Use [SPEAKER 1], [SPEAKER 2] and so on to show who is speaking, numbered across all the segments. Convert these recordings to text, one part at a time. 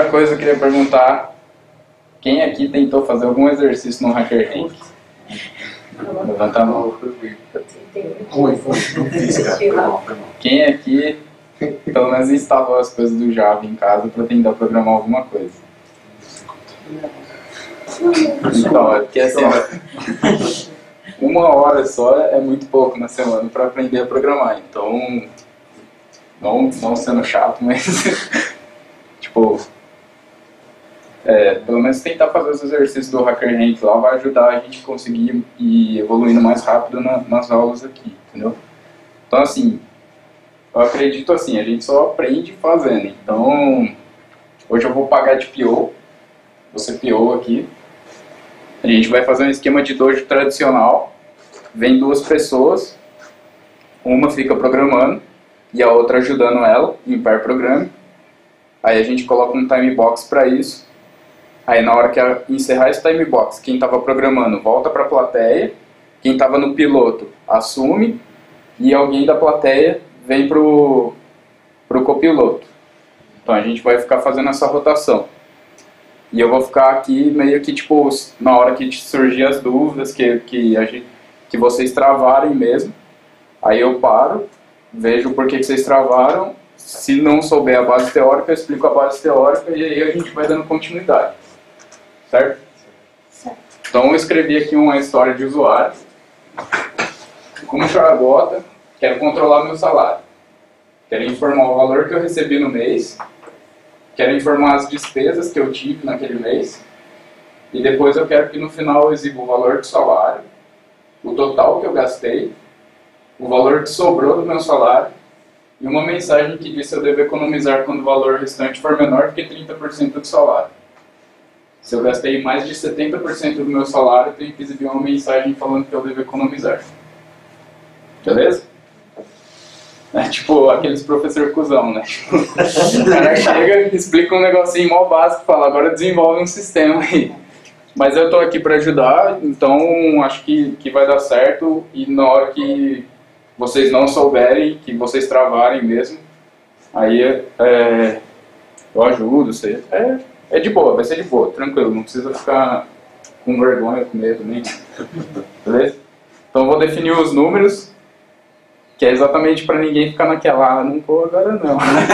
[SPEAKER 1] coisa eu queria perguntar, quem aqui tentou fazer algum exercício no HackerRank? Levanta a mão. Quem aqui, pelo menos, instalou as coisas do Java em casa para tentar programar alguma coisa? Então, é porque assim, uma hora só é muito pouco na semana para aprender a programar. Então, não sendo chato, mas tipo, pelo menos tentar fazer os exercícios do HackerRank lá vai ajudar a gente a conseguir ir evoluindo mais rápido nas aulas aqui, entendeu? Então, assim, eu acredito assim, a gente só aprende fazendo. Então, hoje eu vou pagar de PO, você PO aqui. A gente vai fazer um esquema de dojo tradicional. Vem duas pessoas, uma fica programando e a outra ajudando ela em pair programming. Aí a gente coloca um time box para isso. Aí na hora que encerrar esse time box, quem estava programando volta para a plateia, quem estava no piloto assume e alguém da plateia vem pro copiloto. Então a gente vai ficar fazendo essa rotação. E eu vou ficar aqui meio que tipo, na hora que surgir as dúvidas, que vocês travarem mesmo, aí eu paro, vejo por que vocês travaram. Se não souber a base teórica, eu explico a base teórica e aí a gente vai dando continuidade. Certo? Certo. Então eu escrevi aqui uma história de usuário. Como charagota, quero controlar meu salário. Quero informar o valor que eu recebi no mês. Quero informar as despesas que eu tive naquele mês. E depois eu quero que no final eu exiba o valor do salário, o total que eu gastei, o valor que sobrou do meu salário e uma mensagem que diz se eu devo economizar quando o valor restante for menor do que 30% do salário. Se eu gastei mais de 70% do meu salário, eu tenho que exibir uma mensagem falando que eu devo economizar. Beleza? É tipo aqueles professor cuzão, né? O cara chega e explica um negocinho mó básico e fala, agora desenvolve um sistema aí. Mas eu tô aqui para ajudar, então acho que vai dar certo. E na hora que vocês não souberem, que vocês travarem mesmo, aí eu ajudo, você. É de boa, vai ser de boa, tranquilo, não precisa ficar com vergonha, com medo, nem. Beleza? Então eu vou definir os números, que é exatamente para ninguém ficar naquela, não vou agora não.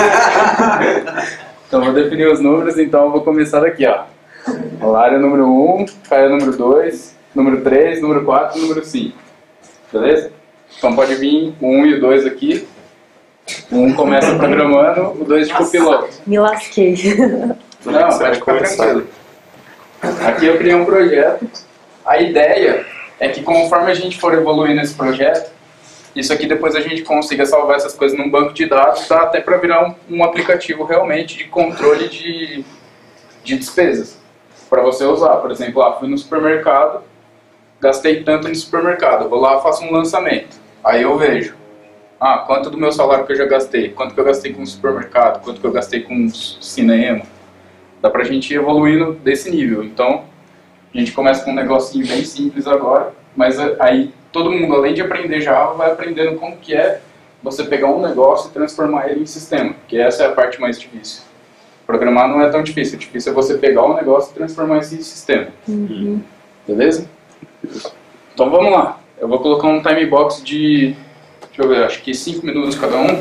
[SPEAKER 1] Então eu vou definir os números, então eu vou começar daqui, ó. Área número 1, área número 2, número 3, número 4 e número 5. Beleza? Então pode vir o 1 e o 2 aqui. O 1 começa programando, o 2 de copiloto.
[SPEAKER 2] Me lasquei.
[SPEAKER 1] Não, pode ficar tranquilo. Aqui eu criei um projeto. A ideia é que conforme a gente for evoluindo esse projeto, isso aqui depois a gente consiga salvar essas coisas num banco de dados, dá até para virar um aplicativo realmente de controle de despesas. Para você usar, por exemplo, fui no supermercado, gastei tanto no supermercado, vou lá, faço um lançamento. Aí eu vejo, quanto do meu salário que eu já gastei, quanto que eu gastei com o supermercado, quanto que eu gastei com cinema. Dá pra gente ir evoluindo desse nível. Então, a gente começa com um negocinho bem simples agora, mas aí todo mundo, além de aprender Java, vai aprendendo como que é você pegar um negócio e transformar ele em sistema, que essa é a parte mais difícil. Programar não é tão difícil, o difícil é você pegar um negócio e transformar isso em sistema.
[SPEAKER 2] Uhum.
[SPEAKER 1] Beleza? Então vamos lá. Eu vou colocar um time box de, deixa eu ver, acho que 5 minutos cada um,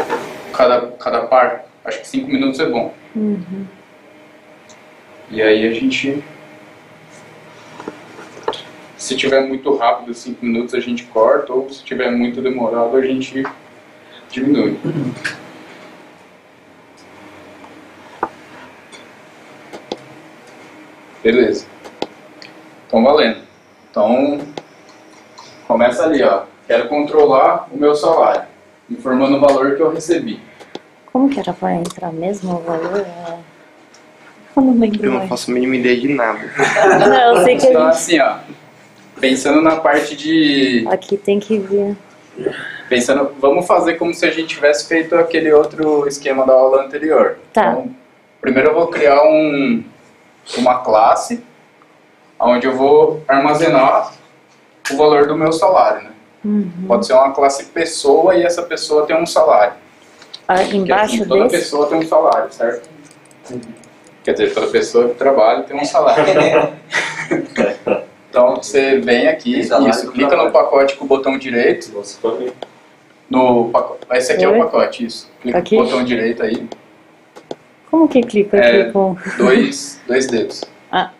[SPEAKER 1] cada par. Acho que 5 minutos é bom.
[SPEAKER 2] Uhum.
[SPEAKER 1] E aí a gente, se tiver muito rápido 5 minutos a gente corta, ou se tiver muito demorado a gente diminui. Beleza. Então valendo. Então começa ali, ó. Quero controlar o meu salário, informando o valor que eu recebi.
[SPEAKER 2] Como que era para entrar mesmo o valor? Eu não lembro.
[SPEAKER 3] Eu não faço a mínima ideia de nada.
[SPEAKER 2] Não, eu sei que
[SPEAKER 1] Então assim, ó. Pensando na parte de...
[SPEAKER 2] Aqui tem que vir.
[SPEAKER 1] Pensando, vamos fazer como se a gente tivesse feito aquele outro esquema da aula anterior.
[SPEAKER 2] Tá.
[SPEAKER 1] Então, primeiro eu vou criar uma classe onde eu vou armazenar o valor do meu salário, né?
[SPEAKER 2] Uhum.
[SPEAKER 1] Pode ser uma classe pessoa e essa pessoa tem um salário.
[SPEAKER 2] Embaixo
[SPEAKER 1] Porque, assim, toda
[SPEAKER 2] desse?
[SPEAKER 1] pessoa tem um salário, certo? Quer dizer, toda pessoa que trabalha tem um salário. Então você vem aqui, isso, clica no pacote com o botão direito. Esse aqui é o pacote, isso. Clica
[SPEAKER 2] Aqui?
[SPEAKER 1] com o botão direito aí.
[SPEAKER 2] Como que clica aqui com...
[SPEAKER 1] Dois dedos.
[SPEAKER 2] Ah.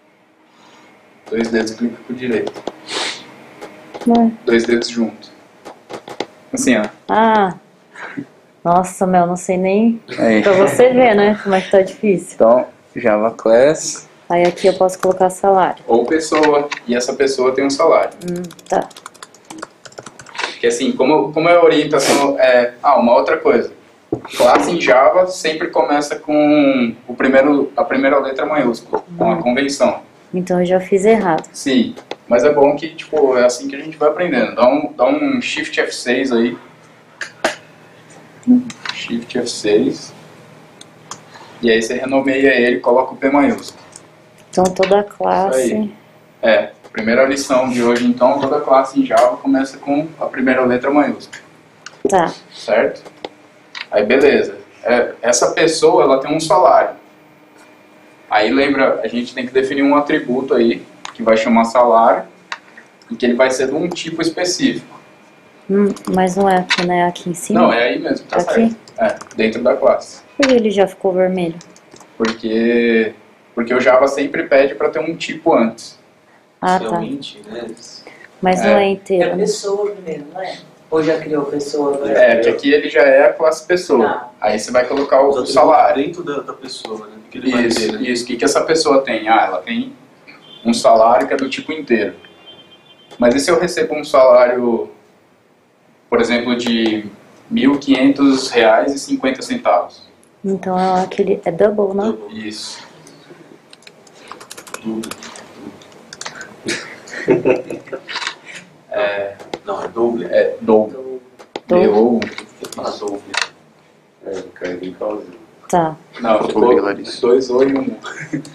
[SPEAKER 1] 2 dedos, clica com o direito.
[SPEAKER 2] Não.
[SPEAKER 1] 2 dedos juntos. Assim, ó.
[SPEAKER 2] Ah. Nossa, Mel, não sei nem
[SPEAKER 1] Aí.
[SPEAKER 2] pra você ver, né? Como é que tá difícil.
[SPEAKER 1] Então, Java Class.
[SPEAKER 2] Aí aqui eu posso colocar salário.
[SPEAKER 1] Ou pessoa. E essa pessoa tem um salário.
[SPEAKER 2] Tá.
[SPEAKER 1] Porque assim, como é a orientação... uma outra coisa. Classe em Java sempre começa com a primeira letra maiúscula. Com a convenção.
[SPEAKER 2] Então eu já fiz errado.
[SPEAKER 1] Sim. Mas é bom que, tipo, é assim que a gente vai aprendendo. Dá um Shift F6 aí. Shift F6. E aí você renomeia ele e coloca o P maiúsculo.
[SPEAKER 2] Então toda
[SPEAKER 1] Isso
[SPEAKER 2] classe...
[SPEAKER 1] aí. Primeira lição de hoje, então, toda classe em Java começa com a primeira letra maiúscula.
[SPEAKER 2] Tá.
[SPEAKER 1] Certo? Aí beleza. Essa pessoa, ela tem um salário. Aí lembra, a gente tem que definir um atributo aí, que vai chamar salário, e que ele vai ser de um tipo específico.
[SPEAKER 2] Mas não é aqui, né? Aqui em cima?
[SPEAKER 1] Não, é aí mesmo, tá
[SPEAKER 2] Aqui?
[SPEAKER 1] certo. Dentro da classe.
[SPEAKER 2] Por que ele já ficou vermelho?
[SPEAKER 1] Porque o Java sempre pede para ter um tipo antes.
[SPEAKER 2] Ah,
[SPEAKER 3] Isso é
[SPEAKER 2] tá.
[SPEAKER 3] um int, né?
[SPEAKER 2] Mas não é inteiro.
[SPEAKER 4] É pessoa primeiro, não é? Ou já criou pessoa agora?
[SPEAKER 1] Porque aqui ele já é a classe pessoa.
[SPEAKER 4] Tá.
[SPEAKER 1] Aí você vai colocar
[SPEAKER 3] Os
[SPEAKER 1] o
[SPEAKER 3] atributos
[SPEAKER 1] salário.
[SPEAKER 3] dentro da pessoa, né? O que ele vai ter, né?
[SPEAKER 1] Isso. O que essa pessoa tem? ela tem um salário que é do tipo inteiro. Mas e se eu recebo um salário, por exemplo, de R$ 1.500,50?
[SPEAKER 2] Então é aquele... É double, né?
[SPEAKER 1] Isso.
[SPEAKER 3] Não, é doble.
[SPEAKER 1] É double. D-O.
[SPEAKER 3] Ah, doble.
[SPEAKER 5] Caiu em causa.
[SPEAKER 2] Tá.
[SPEAKER 1] Não, ficou 2 O e 1.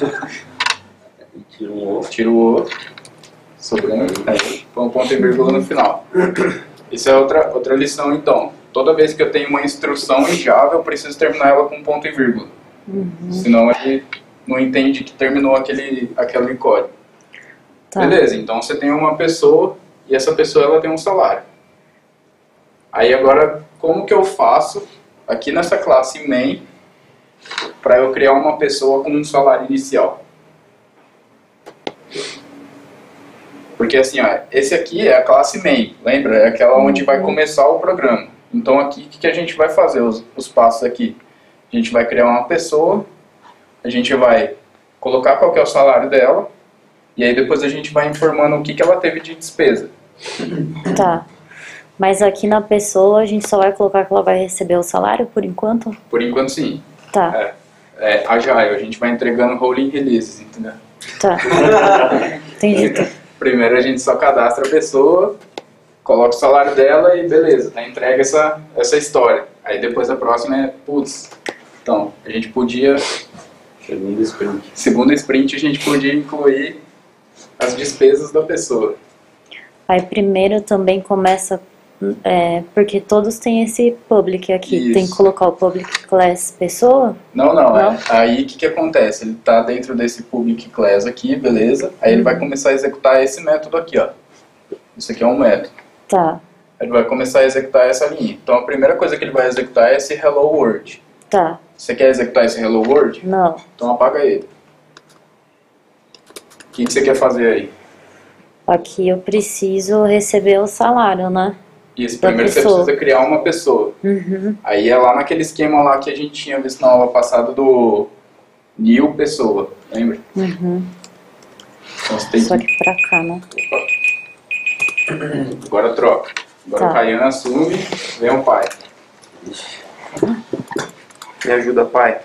[SPEAKER 5] Tira um ovo.
[SPEAKER 1] Tira o O. Sobrando. Aí põe um ponto e vírgula no final. Isso é outra lição, então. Toda vez que eu tenho uma instrução em Java, eu preciso terminar ela com um ponto e vírgula. Senão ele não entende que terminou aquele código.
[SPEAKER 2] Tá.
[SPEAKER 1] Beleza, então você tem uma pessoa e essa pessoa ela tem um salário. Aí agora, como que eu faço aqui nessa classe main para eu criar uma pessoa com um salário inicial? Porque assim, esse aqui é a classe main, lembra? É aquela onde vai começar o programa. Então aqui, o que a gente vai fazer, os passos aqui? A gente vai criar uma pessoa, a gente vai colocar qual que é o salário dela, e aí depois a gente vai informando o que ela teve de despesa.
[SPEAKER 2] Tá. Mas aqui na pessoa a gente só vai colocar que ela vai receber o salário por enquanto?
[SPEAKER 1] Por enquanto sim.
[SPEAKER 2] Tá.
[SPEAKER 1] Agile, a gente vai entregando rolling releases, entendeu?
[SPEAKER 2] Tá. Entendi.
[SPEAKER 1] Primeiro a gente só cadastra a pessoa, coloca o salário dela e beleza, tá entregue essa história. Aí depois a próxima então, a gente podia... Segunda sprint a gente podia incluir as despesas da pessoa.
[SPEAKER 2] Aí primeiro também começa... porque todos têm esse public aqui.
[SPEAKER 1] Isso.
[SPEAKER 2] Tem que colocar o public class pessoa?
[SPEAKER 1] Não.
[SPEAKER 2] Não?
[SPEAKER 1] Aí o que acontece? Ele tá dentro desse public class aqui, beleza? Aí ele vai começar a executar esse método aqui, ó. Isso aqui é um método.
[SPEAKER 2] Tá.
[SPEAKER 1] Ele vai começar a executar essa linha. Então a primeira coisa que ele vai executar é esse hello world.
[SPEAKER 2] Tá.
[SPEAKER 1] Você quer executar esse hello world?
[SPEAKER 2] Não.
[SPEAKER 1] Então apaga ele. O que você quer fazer aí?
[SPEAKER 2] Aqui eu preciso receber o salário, né?
[SPEAKER 1] Isso,
[SPEAKER 2] Da
[SPEAKER 1] primeiro você
[SPEAKER 2] pessoa.
[SPEAKER 1] precisa criar uma pessoa.
[SPEAKER 2] Uhum.
[SPEAKER 1] Aí é lá naquele esquema lá que a gente tinha visto na aula passada do new pessoa, lembra?
[SPEAKER 2] Uhum.
[SPEAKER 1] Então você tem
[SPEAKER 2] Só
[SPEAKER 1] que...
[SPEAKER 2] que pra cá, né?
[SPEAKER 1] Agora troca. Agora
[SPEAKER 2] Tá.
[SPEAKER 1] o Caian assume, vem o pai. Me ajuda, pai.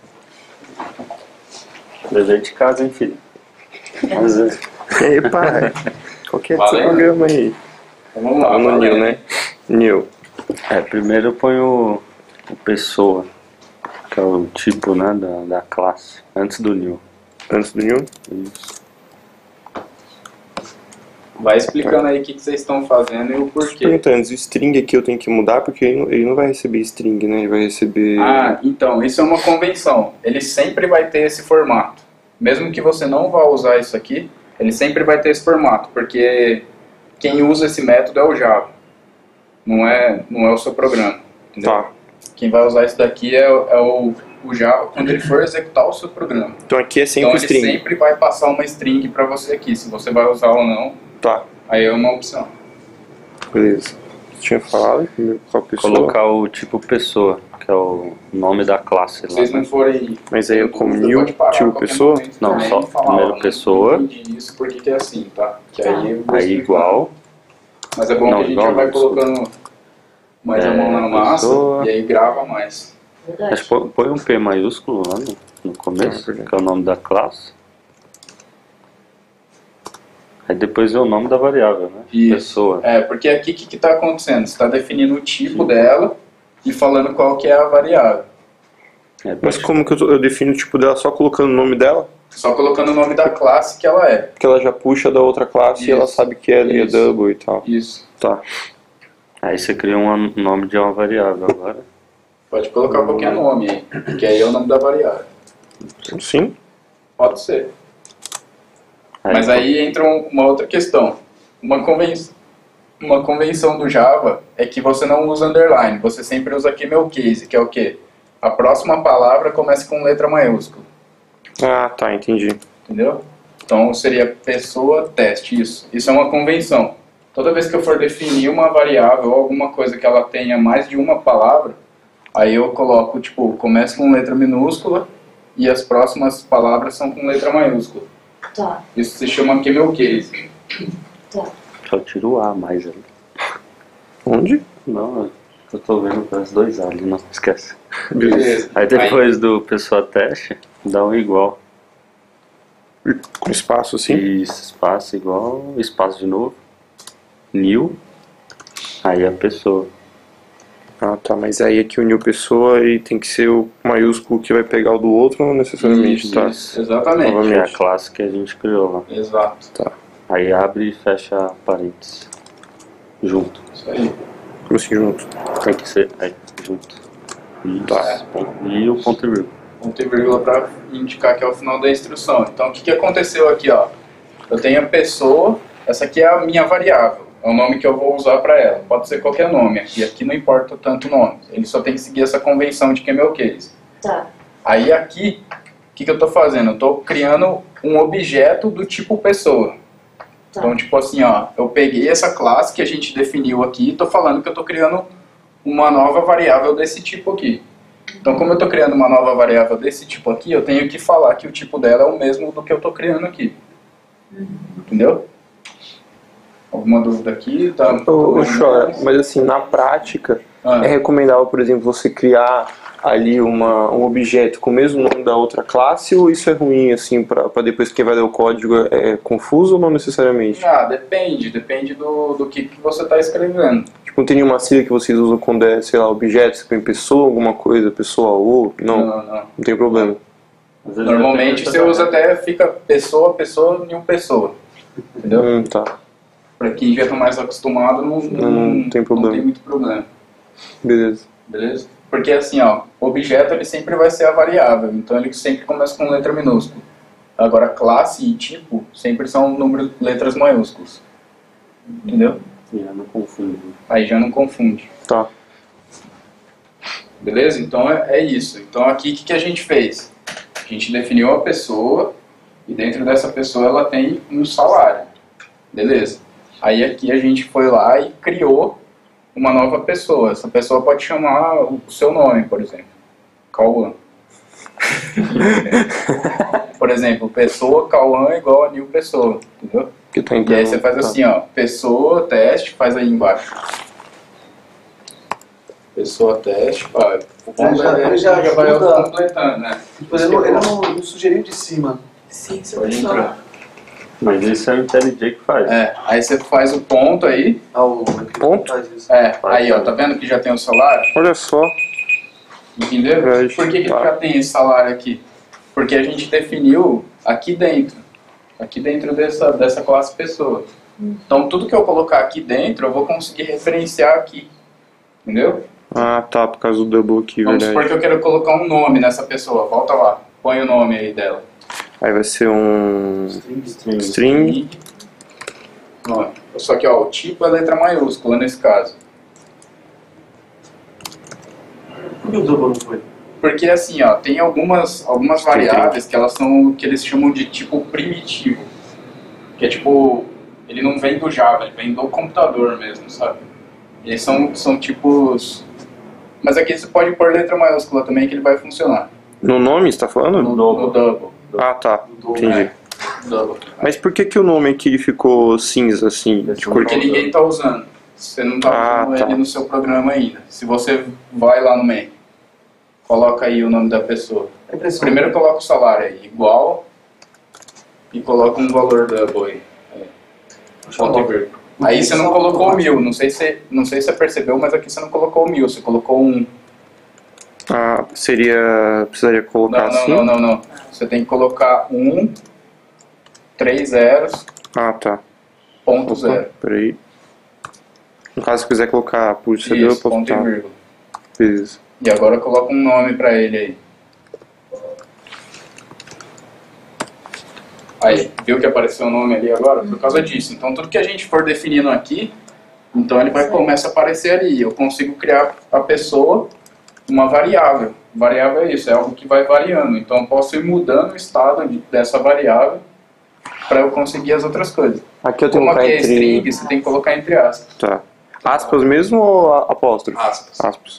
[SPEAKER 5] Dever de casa, hein, filho? Mas, e aí, pai? Qual que é esse
[SPEAKER 1] Valendo.
[SPEAKER 5] programa aí?
[SPEAKER 1] Então, vamos lá.
[SPEAKER 5] Vamos no
[SPEAKER 1] valendo.
[SPEAKER 5] New, né? New. Primeiro eu ponho o pessoa, que é o tipo, né, da classe. Antes do New. Antes do New? Isso.
[SPEAKER 1] Vai explicando aí o que vocês estão fazendo e o porquê.
[SPEAKER 6] Perguntando, o string aqui eu tenho que mudar porque ele não vai receber string, né? Ele vai receber...
[SPEAKER 1] Ah, então, isso é uma convenção. Ele sempre vai ter esse formato. Mesmo que você não vá usar isso aqui, ele sempre vai ter esse formato, porque quem usa esse método é o Java. Não é o seu programa. Entendeu?
[SPEAKER 6] Tá.
[SPEAKER 1] Quem vai usar isso daqui é o Java quando ele for executar o seu programa.
[SPEAKER 6] Então aqui é sempre
[SPEAKER 1] Então
[SPEAKER 6] string.
[SPEAKER 1] ele sempre vai passar uma string para você aqui. Se você vai usar ou não,
[SPEAKER 6] Tá,
[SPEAKER 1] aí é uma opção.
[SPEAKER 6] beleza. Você tinha falado qual pessoa?
[SPEAKER 5] Colocar o tipo pessoa, que é o nome da classe
[SPEAKER 1] Se
[SPEAKER 5] lá.
[SPEAKER 1] vocês não forem...
[SPEAKER 6] Mas aí eu como
[SPEAKER 1] Você
[SPEAKER 6] new,
[SPEAKER 1] pode parar a
[SPEAKER 6] tipo
[SPEAKER 1] qualquer
[SPEAKER 6] pessoa?
[SPEAKER 1] momento
[SPEAKER 5] Não,
[SPEAKER 1] também
[SPEAKER 5] só
[SPEAKER 1] e falar,
[SPEAKER 5] primeiro
[SPEAKER 1] ó,
[SPEAKER 5] pessoa.
[SPEAKER 1] Não entendi isso, por que é assim, tá? Que
[SPEAKER 2] Tá.
[SPEAKER 1] aí eu vou
[SPEAKER 5] Aí
[SPEAKER 1] explicar.
[SPEAKER 5] igual,
[SPEAKER 1] Mas é bom
[SPEAKER 5] Não,
[SPEAKER 1] que a gente
[SPEAKER 5] igual
[SPEAKER 1] já vai
[SPEAKER 5] não, desculpa.
[SPEAKER 1] colocando mais a mão na massa
[SPEAKER 5] pessoa.
[SPEAKER 1] e aí grava mais.
[SPEAKER 2] Verdade.
[SPEAKER 5] acho que põe um P maiúsculo lá no começo, que é o nome da classe. Aí depois é o nome da variável, né?
[SPEAKER 1] Isso.
[SPEAKER 5] Pessoa.
[SPEAKER 1] É, porque aqui o que está acontecendo? Você está definindo o tipo dela e falando qual que é a variável.
[SPEAKER 5] É,
[SPEAKER 6] Mas como que eu defino o tipo dela só colocando o nome dela?
[SPEAKER 1] Só colocando o nome da classe que ela é.
[SPEAKER 6] Porque ela já puxa da outra classe e ela
[SPEAKER 1] Isso.
[SPEAKER 6] sabe que é
[SPEAKER 1] Isso.
[SPEAKER 6] double e tal.
[SPEAKER 1] Isso.
[SPEAKER 6] Tá.
[SPEAKER 5] Aí você cria um nome de uma variável agora.
[SPEAKER 1] Pode colocar qualquer nome aí, que aí é o nome da variável.
[SPEAKER 6] Sim?
[SPEAKER 1] Pode ser. Mas aí entra uma outra questão. Uma convenção do Java é que você não usa underline, você sempre usa camel case, que é o quê? A próxima palavra começa com letra maiúscula,
[SPEAKER 6] Ah, tá, entendi.
[SPEAKER 1] entendeu? Então seria pessoa teste, isso. Isso é uma convenção. Toda vez que eu for definir uma variável ou alguma coisa que ela tenha mais de uma palavra, aí eu coloco, tipo, começa com letra minúscula e as próximas palavras são com letra maiúscula.
[SPEAKER 2] Tá,
[SPEAKER 1] Isso se chama camel case.
[SPEAKER 2] tá.
[SPEAKER 5] Só tiro o A mais ali.
[SPEAKER 6] Onde?
[SPEAKER 5] Não, eu tô vendo os dois A ali, não esquece.
[SPEAKER 1] Beleza.
[SPEAKER 5] Aí depois do pessoa teste, dá um igual.
[SPEAKER 6] Com espaço assim?
[SPEAKER 5] Isso, espaço igual, espaço de novo. New. Aí a pessoa.
[SPEAKER 6] Ah, tá, mas aí aqui o new pessoa e tem que ser o maiúsculo que vai pegar o do outro, não necessariamente,
[SPEAKER 1] Isso,
[SPEAKER 6] tá?
[SPEAKER 1] isso, exatamente.
[SPEAKER 5] Que é a
[SPEAKER 6] Novamente.
[SPEAKER 5] classe que a gente criou lá.
[SPEAKER 1] Exato.
[SPEAKER 6] Tá.
[SPEAKER 5] Aí abre e fecha parênteses. Junto.
[SPEAKER 1] Isso aí.
[SPEAKER 6] Como assim junto?
[SPEAKER 5] Tem que ser. Aí, junto. Isso.
[SPEAKER 1] Tá.
[SPEAKER 5] E o ponto e vírgula.
[SPEAKER 1] Ponto e vírgula para indicar que é o final da instrução. Então, o que aconteceu aqui, ó? Eu tenho a pessoa, essa aqui é a minha variável. É o nome que eu vou usar para ela. Pode ser qualquer nome aqui. Aqui não importa tanto o nome. Ele só tem que seguir essa convenção de camel case.
[SPEAKER 2] Tá.
[SPEAKER 1] Aí aqui, o que eu estou fazendo? Eu estou criando um objeto do tipo pessoa.
[SPEAKER 2] Tá.
[SPEAKER 1] Então, tipo assim, ó, eu peguei essa classe que a gente definiu aqui e estou falando que eu estou criando uma nova variável desse tipo aqui. Então, como eu estou criando uma nova variável desse tipo aqui, eu tenho que falar que o tipo dela é o mesmo do que eu estou criando aqui. Entendeu? Alguma dúvida aqui? Tá?
[SPEAKER 6] Ô, Chora, mas assim, na prática, é recomendável, por exemplo, você criar ali um objeto com o mesmo nome da outra classe, ou isso é ruim, assim, pra depois quem vai ler o código é confuso ou não necessariamente?
[SPEAKER 1] Depende do que você está escrevendo.
[SPEAKER 6] Tipo, não tem nenhuma sigla que vocês usam quando é, sei lá, objeto, você põe pessoa, alguma coisa, pessoa ou... Não tem problema.
[SPEAKER 1] Normalmente você usa até, fica pessoa, nenhuma pessoa. Entendeu?
[SPEAKER 6] Tá.
[SPEAKER 1] Pra quem já está mais acostumado,
[SPEAKER 6] Não tem problema.
[SPEAKER 1] Não tem muito problema.
[SPEAKER 6] Beleza.
[SPEAKER 1] Beleza? Porque assim, ó, o objeto ele sempre vai ser a variável, então ele sempre começa com letra minúscula. Agora, classe e tipo sempre são números, letras maiúsculas. Entendeu?
[SPEAKER 5] Já não confunde.
[SPEAKER 1] Aí já não confunde.
[SPEAKER 6] Tá.
[SPEAKER 1] Beleza? Então é isso. Então aqui o que a gente fez? A gente definiu a pessoa e dentro dessa pessoa ela tem um salário. Beleza? Aí aqui a gente foi lá e criou uma nova pessoa. Essa pessoa pode chamar o seu nome, por exemplo. Cauã. Por exemplo, pessoa Cauã igual a new pessoa. Entendeu?
[SPEAKER 6] Que tá
[SPEAKER 1] E aí você faz assim, ó. Pessoa, teste, faz aí embaixo. Pessoa, teste, vai.
[SPEAKER 4] Ele já
[SPEAKER 1] vai
[SPEAKER 4] ajuda.
[SPEAKER 1] completando, né?
[SPEAKER 4] Mas ele não sugeriu de cima.
[SPEAKER 7] Sim, se
[SPEAKER 1] Pode entrar.
[SPEAKER 5] Mas isso é o IntelliJ que faz.
[SPEAKER 1] Aí você faz o ponto aí.
[SPEAKER 4] O
[SPEAKER 6] Ponto?
[SPEAKER 4] faz isso.
[SPEAKER 1] Aí ó, tá vendo que já tem o salário?
[SPEAKER 6] Olha só.
[SPEAKER 1] Entendeu? Por que
[SPEAKER 6] Tá.
[SPEAKER 1] já tem esse salário aqui? Porque a gente definiu aqui dentro dessa classe pessoa. Então tudo que eu colocar aqui dentro, eu vou conseguir referenciar aqui. Entendeu?
[SPEAKER 6] Ah, tá, por causa do double aqui,
[SPEAKER 1] Vamos
[SPEAKER 6] verdade.
[SPEAKER 1] supor que eu quero colocar um nome nessa pessoa. Volta lá. Põe o nome aí dela.
[SPEAKER 6] Aí vai ser um string.
[SPEAKER 1] Nome. Só que ó, o tipo é letra maiúscula nesse caso.
[SPEAKER 4] Por que o double não foi?
[SPEAKER 1] Porque assim, ó, tem algumas variáveis que elas são que eles chamam de tipo primitivo. Que é tipo, ele não vem do Java, ele vem do computador mesmo, sabe? Eles são tipos. Mas aqui você pode pôr letra maiúscula também que ele vai funcionar.
[SPEAKER 6] No nome, você tá falando?
[SPEAKER 1] No double.
[SPEAKER 6] Ah, tá, entendi.
[SPEAKER 1] Double.
[SPEAKER 6] Mas por que o nome aqui ficou cinza, assim, de cor?
[SPEAKER 1] Porque ninguém tá usando. Você não tá usando ele no seu programa ainda. Se você vai lá no main, coloca aí o nome da pessoa. Primeiro coloca o salário aí, igual, e coloca um valor double aí. Ponto e vírgula. Aí você não colocou 1000, não sei se você percebeu, mas aqui você não colocou 1000, você colocou 1.
[SPEAKER 6] Ah, precisaria colocar assim?
[SPEAKER 1] Não. Você tem que colocar 1, 3 zeros,
[SPEAKER 6] Ah, tá.
[SPEAKER 1] ponto
[SPEAKER 6] Opa,
[SPEAKER 1] zero.
[SPEAKER 6] peraí. No caso, se quiser colocar pulsador, eu
[SPEAKER 1] Isso,
[SPEAKER 6] posso
[SPEAKER 1] ponto e
[SPEAKER 6] botar.
[SPEAKER 1] vírgula.
[SPEAKER 6] Beleza.
[SPEAKER 1] E agora coloca um nome pra ele aí. Aí, viu que apareceu o nome ali agora? Por causa disso. Então tudo que a gente for definindo aqui, então ele vai começar a aparecer ali. Eu consigo criar a pessoa uma variável. Variável é isso, é algo que vai variando. Então eu posso ir mudando o estado dessa variável para eu conseguir as outras coisas.
[SPEAKER 6] Aqui eu tenho
[SPEAKER 1] Como
[SPEAKER 6] que
[SPEAKER 1] aqui
[SPEAKER 6] colocar
[SPEAKER 1] é string,
[SPEAKER 6] entre...
[SPEAKER 1] você tem que colocar entre aspas.
[SPEAKER 6] Tá. Aspas mesmo ou apóstrofe?
[SPEAKER 1] Aspas.
[SPEAKER 6] Aspas.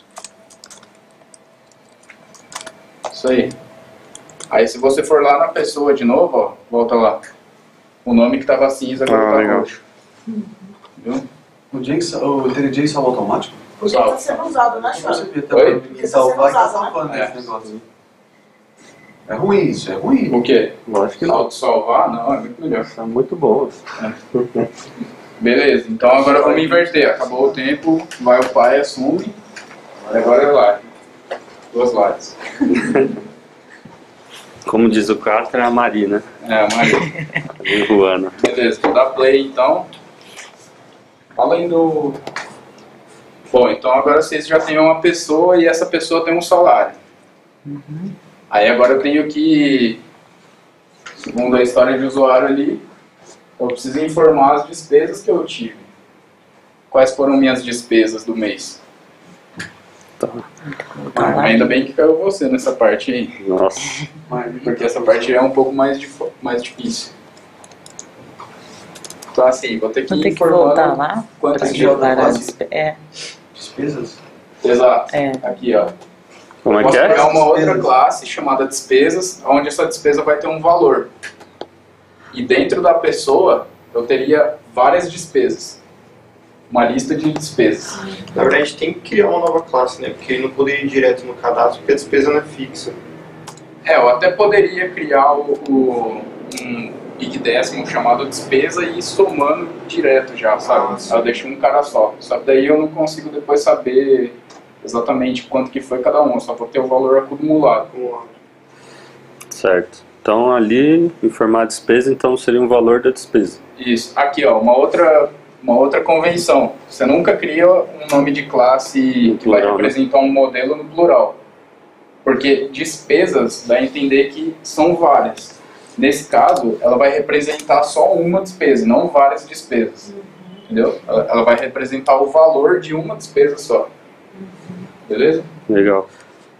[SPEAKER 1] Isso aí. Aí se você for lá na pessoa de novo, ó, volta lá. O nome que estava cinza agora tá
[SPEAKER 6] legal.
[SPEAKER 1] roxo. Viu?
[SPEAKER 4] O IntelliJ salva automático?
[SPEAKER 7] Porque tá sendo usado, né,
[SPEAKER 4] Você
[SPEAKER 7] Chora?
[SPEAKER 4] vê, tá
[SPEAKER 1] Oi?
[SPEAKER 4] pra salvar e tá
[SPEAKER 7] Porque tá sendo
[SPEAKER 4] salvando
[SPEAKER 1] usado, né?
[SPEAKER 4] esse negócio. É ruim isso, é ruim.
[SPEAKER 1] O quê?
[SPEAKER 5] Lógico que não.
[SPEAKER 1] Auto-salvar? Não, é muito melhor.
[SPEAKER 5] Tá muito bom.
[SPEAKER 1] Beleza, então agora vamos inverter. Acabou o tempo, vai o pai, assume. Agora é lá. 2 lives.
[SPEAKER 5] Como diz o Castro, é a Mari, né?
[SPEAKER 1] É, Maria.
[SPEAKER 5] Vem voando.
[SPEAKER 1] Beleza, vou dar play então. Fala aí do... Bom, então agora vocês já têm uma pessoa e essa pessoa tem um salário. Aí agora eu tenho que, segundo a história de usuário ali, eu preciso informar as despesas que eu tive. Quais foram minhas despesas do mês?
[SPEAKER 5] Tá.
[SPEAKER 1] Ainda bem que caiu você nessa parte aí.
[SPEAKER 5] Nossa.
[SPEAKER 1] Porque essa parte é um pouco mais difícil. Então assim, vou ter que
[SPEAKER 2] Vou
[SPEAKER 1] ir
[SPEAKER 2] ter que voltar
[SPEAKER 1] informando
[SPEAKER 2] lá
[SPEAKER 1] quantas
[SPEAKER 2] para
[SPEAKER 1] despesas.
[SPEAKER 2] jogar as...
[SPEAKER 4] Despesas?
[SPEAKER 1] Exato.
[SPEAKER 2] É.
[SPEAKER 1] Aqui, ó.
[SPEAKER 5] Como é
[SPEAKER 1] Posso
[SPEAKER 5] que é?
[SPEAKER 1] pegar uma outra
[SPEAKER 4] Despesas.
[SPEAKER 1] classe chamada despesas, onde essa despesa vai ter um valor. E dentro da pessoa, eu teria várias despesas. Uma lista de despesas.
[SPEAKER 6] Na verdade, tem que criar uma nova classe, né? Porque ele não poderia ir direto no cadastro, porque a despesa não é fixa.
[SPEAKER 1] Eu até poderia criar um big décimo chamado despesa e ir somando direto já, sabe?
[SPEAKER 6] Ah, sim.
[SPEAKER 1] Eu deixo um cara só. Só que daí eu não consigo depois saber exatamente quanto que foi cada um. Eu só vou ter o valor acumulado.
[SPEAKER 5] Certo. Então ali, informar a despesa, então seria um valor da despesa.
[SPEAKER 1] Isso. Aqui, ó, uma outra convenção. Você nunca cria um nome de classe que vai
[SPEAKER 5] plural, né?
[SPEAKER 1] representar um modelo no plural. Porque despesas dá a entender que são várias. Nesse caso, ela vai representar só uma despesa, não várias despesas. Entendeu? Ela vai representar o valor de uma despesa só. Beleza?
[SPEAKER 5] Legal.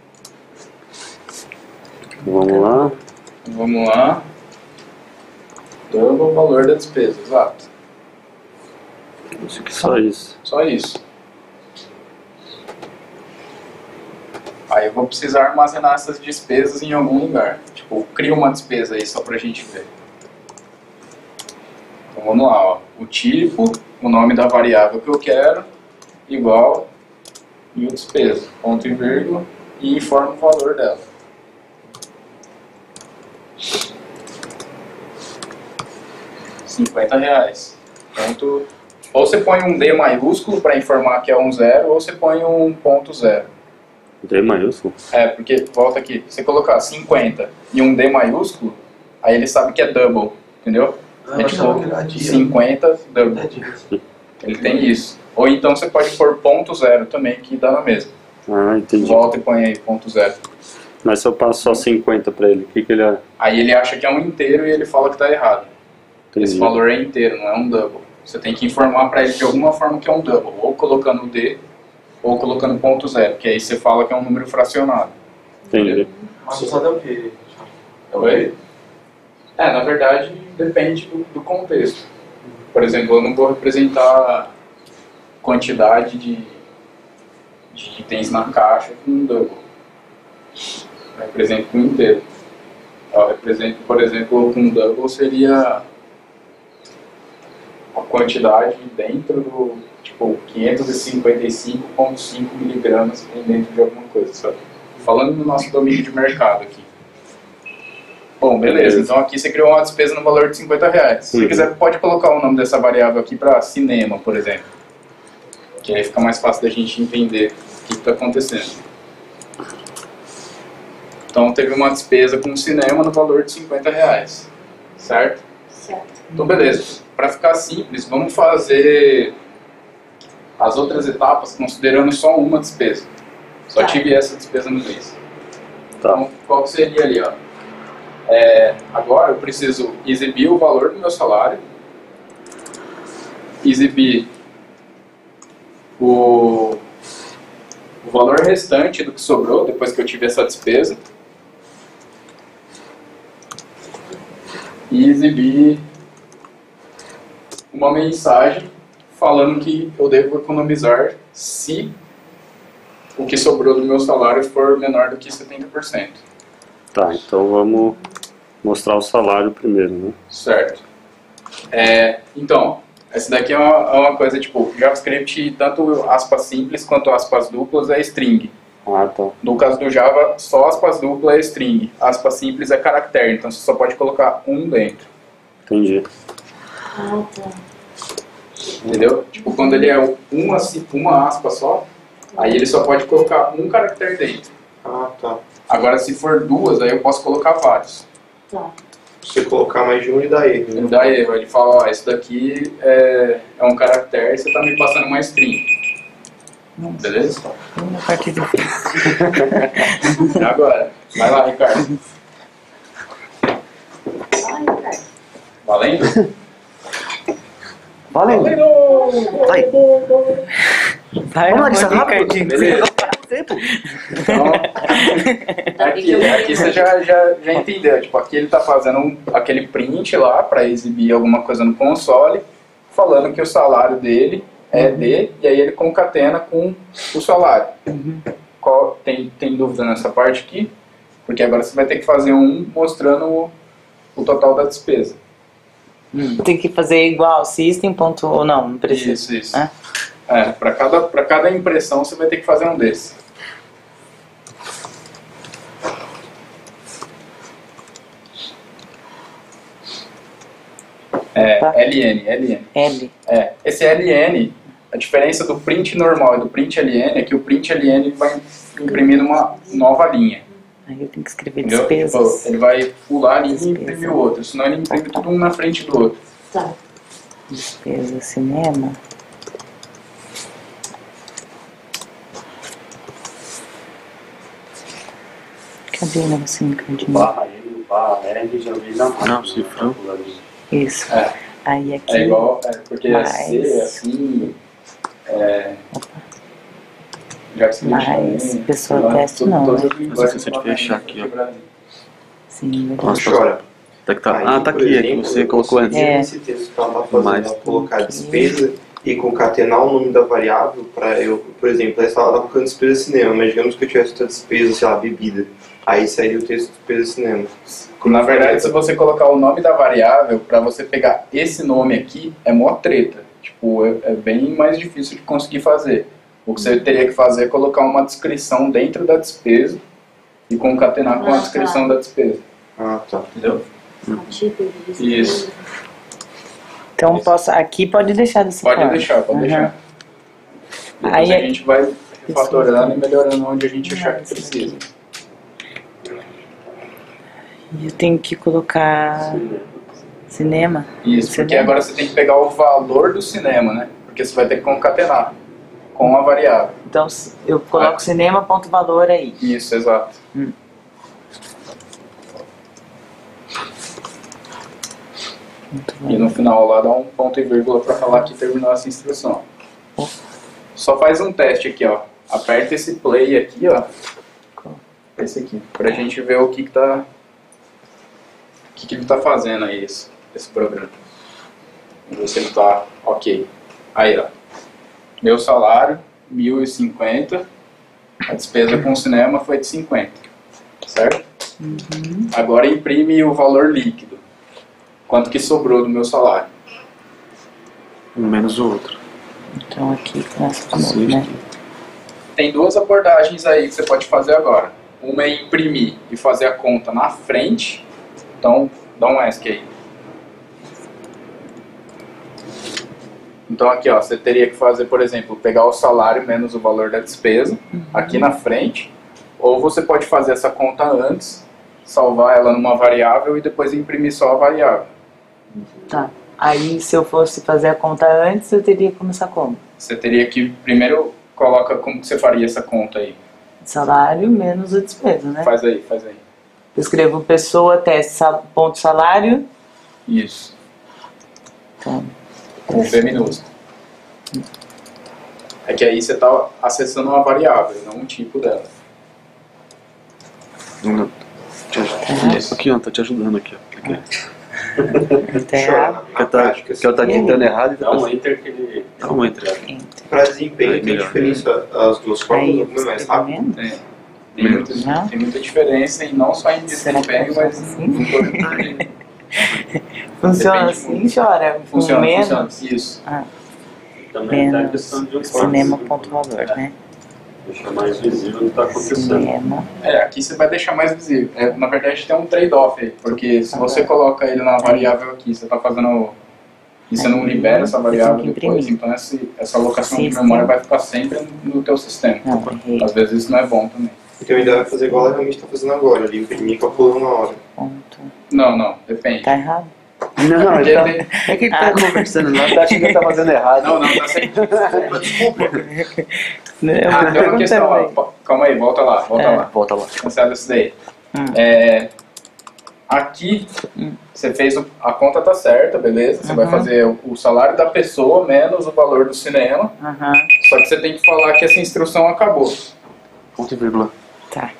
[SPEAKER 5] Vamos lá.
[SPEAKER 1] Vamos lá. Double o valor da despesa, exato.
[SPEAKER 5] Acho que só isso.
[SPEAKER 1] Só isso. Aí eu vou precisar armazenar essas despesas em algum lugar. Tipo, cria uma despesa aí só pra gente ver. Então vamos lá, ó. O tipo, o nome da variável que eu quero, igual, e o despesa, ponto e vírgula, e informa o valor dela. R$50. Ponto. Ou você põe um D maiúsculo para informar que é um zero, ou você põe um ponto zero.
[SPEAKER 5] D maiúsculo?
[SPEAKER 1] É, porque, volta aqui, você colocar 50 e um D maiúsculo, aí ele sabe que é double, entendeu? É tipo 50 double. Ele tem isso. Ou então você pode pôr ponto zero também, que dá na mesma.
[SPEAKER 5] Ah, entendi.
[SPEAKER 1] Volta e põe aí ponto zero.
[SPEAKER 5] Mas se eu passo só 50 pra ele, o que ele é?
[SPEAKER 1] Aí ele acha que é um inteiro e ele fala que tá errado.
[SPEAKER 5] Entendi.
[SPEAKER 1] Esse valor é inteiro, não é um double. Você tem que informar para ele de alguma forma que é um double, ou colocando D, ou colocando ponto zero, que aí você fala que é um número fracionado.
[SPEAKER 5] Entendi.
[SPEAKER 3] Mas você sabe o que?
[SPEAKER 1] Oi? Na verdade, depende do contexto. Por exemplo, eu não vou representar quantidade de itens na caixa com um double. Eu represento com inteiro. Eu represento, por exemplo, com um double seria a quantidade dentro do, tipo, 555,5 miligramas dentro de alguma coisa, sabe? Falando no nosso domínio de mercado aqui. Bom, beleza. Então aqui você criou uma despesa no valor de R$50. Se você quiser, pode colocar o nome dessa variável aqui para cinema, por exemplo. Que aí fica mais fácil da gente entender o que está acontecendo. Então teve uma despesa com cinema no valor de R$50. Certo?
[SPEAKER 2] Certo.
[SPEAKER 1] Então beleza. Para ficar simples, vamos fazer as outras etapas considerando só uma despesa. Só tive essa despesa no mês.
[SPEAKER 5] Tá.
[SPEAKER 1] Então, qual que seria ali, ó? Agora eu preciso exibir o valor do meu salário, exibir o valor restante do que sobrou depois que eu tive essa despesa e exibir uma mensagem falando que eu devo economizar se o que sobrou do meu salário for menor do que 70%.
[SPEAKER 5] Tá, então vamos mostrar o salário primeiro, né?
[SPEAKER 1] Certo. Então, essa daqui é uma coisa tipo, JavaScript, tanto aspas simples quanto aspas duplas é string.
[SPEAKER 5] Ah, tá.
[SPEAKER 1] No caso do Java, só aspas duplas é string. Aspas simples é caractere, então você só pode colocar um dentro.
[SPEAKER 5] Entendi.
[SPEAKER 2] Ah, tá.
[SPEAKER 1] Entendeu? Tipo, quando ele é uma aspa só, aí ele só pode colocar um caractere dentro.
[SPEAKER 6] Ah, tá.
[SPEAKER 1] Agora, se for duas, aí eu posso colocar vários.
[SPEAKER 2] Tá.
[SPEAKER 6] Se você colocar mais de um, ele dá erro.
[SPEAKER 1] Ele dá erro, ele fala, ó, esse daqui é um caractere, você tá me passando uma string. Beleza?
[SPEAKER 7] Uma parte difícil.
[SPEAKER 1] E agora? Vai lá, Ricardo.
[SPEAKER 2] Ai, Ricardo.
[SPEAKER 1] Valendo?
[SPEAKER 7] Valendo. Vai. Vai,
[SPEAKER 4] Vamos, Larissa, rápido.
[SPEAKER 7] Ricardinho.
[SPEAKER 1] Beleza.
[SPEAKER 7] Tempo.
[SPEAKER 1] Então, aqui você já entendeu. Tipo, aqui ele está fazendo aquele print lá para exibir alguma coisa no console, falando que o salário dele é D, e aí ele concatena com o salário. Tem dúvida nessa parte aqui? Porque agora você vai ter que fazer um mostrando o total da despesa.
[SPEAKER 7] Tem que fazer igual system ponto ou não precisa.
[SPEAKER 1] Isso.
[SPEAKER 7] É?
[SPEAKER 1] Para cada impressão você vai ter que fazer um desses.
[SPEAKER 7] Tá.
[SPEAKER 1] LN.
[SPEAKER 7] L.
[SPEAKER 1] Esse LN, a diferença do print normal e do print LN é que o print LN vai imprimir uma nova linha.
[SPEAKER 7] Aí eu tenho que escrever
[SPEAKER 1] Entendeu?
[SPEAKER 7] despesas.
[SPEAKER 1] Tipo, ele vai pular a linha e
[SPEAKER 7] Despesa.
[SPEAKER 1] imprimir o outro, senão ele imprime tudo um na frente do outro.
[SPEAKER 2] Tá.
[SPEAKER 7] Despesa cinema. Cadê o negocinho, Ricardinho?
[SPEAKER 5] Barra N, barra R, já vi na
[SPEAKER 6] Não, cifrão.
[SPEAKER 7] Isso.
[SPEAKER 1] É.
[SPEAKER 7] Aí aqui.
[SPEAKER 1] É igual, porque
[SPEAKER 7] mais.
[SPEAKER 1] C é assim, JavaScript
[SPEAKER 7] Mais
[SPEAKER 1] também,
[SPEAKER 7] pessoa
[SPEAKER 1] sei lá,
[SPEAKER 7] teste, não,
[SPEAKER 1] todas
[SPEAKER 7] né?
[SPEAKER 1] as linguagens
[SPEAKER 4] esqueci de
[SPEAKER 1] que
[SPEAKER 4] fechar
[SPEAKER 1] tem
[SPEAKER 4] aqui, ó.
[SPEAKER 1] no Brasil.
[SPEAKER 7] Sim,
[SPEAKER 6] Não
[SPEAKER 7] verdade.
[SPEAKER 6] chora.
[SPEAKER 4] Tá que tá.
[SPEAKER 6] Aí,
[SPEAKER 4] Ah, tá
[SPEAKER 6] por
[SPEAKER 4] aqui, é que
[SPEAKER 6] exemplo,
[SPEAKER 4] você
[SPEAKER 6] eu
[SPEAKER 4] colocou antes.
[SPEAKER 6] conseguia
[SPEAKER 7] É.
[SPEAKER 6] nesse texto que ela tá fazendo,
[SPEAKER 4] Mais.
[SPEAKER 6] ela colocar a despesa e concatenar o nome da variável para eu, por exemplo, essa ela tá colocando despesa cinema, mas digamos que eu tivesse outra despesa, sei lá, bebida. Aí sairia o texto despesa cinema.
[SPEAKER 1] Na verdade, se você colocar o nome da variável, para você pegar esse nome aqui, é mó treta. Tipo, é bem mais difícil de conseguir fazer. O que você teria que fazer é colocar uma descrição dentro da despesa e concatenar com a descrição da despesa.
[SPEAKER 6] Ah, tá.
[SPEAKER 1] Entendeu?
[SPEAKER 2] Tipo de
[SPEAKER 1] Isso.
[SPEAKER 7] Então posso. Aqui pode deixar dessa
[SPEAKER 1] Pode
[SPEAKER 7] forma.
[SPEAKER 1] deixar, pode
[SPEAKER 7] Uhum.
[SPEAKER 1] deixar. Depois
[SPEAKER 7] Aí
[SPEAKER 1] a gente vai refatorando e melhorando onde a gente achar que precisa.
[SPEAKER 7] E eu tenho que colocar Cinema.
[SPEAKER 1] Isso, porque
[SPEAKER 7] Cinema.
[SPEAKER 1] agora você tem que pegar o valor do cinema, né? Porque você vai ter que concatenar com a variável.
[SPEAKER 7] Então eu coloco cinema ponto valor aí.
[SPEAKER 1] Isso, exato. E no final lá dá um ponto e vírgula para falar que terminou essa instrução. Só faz um teste aqui, ó. Aperta esse play aqui, ó. Esse aqui, pra gente ver o que tá... O que ele tá fazendo aí, esse programa. Vamos ver se ele tá ok. Aí, ó. Meu salário, 1.050. A despesa com o cinema foi de 50. Certo? Agora imprime o valor líquido. Quanto que sobrou do meu salário?
[SPEAKER 6] Um menos o outro.
[SPEAKER 7] Então aqui começa de novo, né?
[SPEAKER 1] Tem duas abordagens aí que você pode fazer agora. Uma é imprimir e fazer a conta na frente. Então, dá um ESC aí. Então aqui, ó, você teria que fazer, por exemplo, pegar o salário menos o valor da despesa, aqui na frente. Ou você pode fazer essa conta antes, salvar ela numa variável e depois imprimir só a variável.
[SPEAKER 7] Tá. Aí se eu fosse fazer a conta antes, eu teria que começar como?
[SPEAKER 1] Você teria que, primeiro, coloca como que você faria essa conta aí.
[SPEAKER 7] Salário menos a despesa, né?
[SPEAKER 1] Faz aí, faz aí.
[SPEAKER 7] Eu escrevo pessoa, teste, ponto salário.
[SPEAKER 1] Isso.
[SPEAKER 7] Então,
[SPEAKER 1] Com V minúsculo. É que aí você está acessando uma variável, não um tipo dela.
[SPEAKER 6] Isso. Aqui, ó, tá te ajudando aqui, ó. Aqui.
[SPEAKER 7] tá errado.
[SPEAKER 6] Que ela tá digitando errado e tá
[SPEAKER 3] Dá um enter que ele...
[SPEAKER 6] Dá um enter.
[SPEAKER 4] Pra desempenho,
[SPEAKER 6] Aí,
[SPEAKER 4] tem
[SPEAKER 6] melhor.
[SPEAKER 4] diferença as duas formas?
[SPEAKER 7] Aí,
[SPEAKER 4] Alguma é mais rápido?
[SPEAKER 1] Tem muita diferença e não só em
[SPEAKER 7] Será que
[SPEAKER 1] desempenho, mas
[SPEAKER 7] assim?
[SPEAKER 1] em todo o
[SPEAKER 7] Funciona
[SPEAKER 1] Depende
[SPEAKER 7] assim,
[SPEAKER 1] muito.
[SPEAKER 7] chora?
[SPEAKER 1] Funciona,
[SPEAKER 7] menos?
[SPEAKER 1] funciona. Isso.
[SPEAKER 3] Também tá a
[SPEAKER 7] Menos
[SPEAKER 3] questão de um
[SPEAKER 7] cinema
[SPEAKER 3] corte,
[SPEAKER 7] ponto valor, né?
[SPEAKER 3] deixar mais visível o que está acontecendo.
[SPEAKER 7] Cinema.
[SPEAKER 1] Aqui você vai deixar mais visível. Na verdade tem um trade-off aí, porque se você coloca ele na variável aqui, você está fazendo... E você não libera essa variável
[SPEAKER 7] Eu tenho que
[SPEAKER 1] depois,
[SPEAKER 7] imprimir.
[SPEAKER 1] então essa alocação de
[SPEAKER 7] System.
[SPEAKER 1] memória vai ficar sempre no teu sistema.
[SPEAKER 7] Não, errei.
[SPEAKER 1] Às vezes isso não é bom também.
[SPEAKER 4] Então ainda vai fazer igual ela realmente está fazendo agora, ali imprimir e calculando na hora.
[SPEAKER 7] Ponto.
[SPEAKER 1] Não, depende.
[SPEAKER 7] Tá errado?
[SPEAKER 6] Não,
[SPEAKER 1] Porque
[SPEAKER 6] ele tá,
[SPEAKER 1] tem-
[SPEAKER 6] é que ele tá conversando lá, tá achando que tá fazendo errado.
[SPEAKER 1] Não, tá certo.
[SPEAKER 7] Eu
[SPEAKER 1] Tem uma questão, ó, calma aí, volta lá.
[SPEAKER 6] Volta lá.
[SPEAKER 1] Cancela isso daí.
[SPEAKER 7] Hum.
[SPEAKER 1] Aqui, você fez a conta tá certa, beleza? Você vai fazer o salário da pessoa menos o valor do cinema.
[SPEAKER 7] Aham.
[SPEAKER 1] Só que você tem que falar que essa instrução acabou,
[SPEAKER 6] Ponto e vírgula.
[SPEAKER 7] Tá.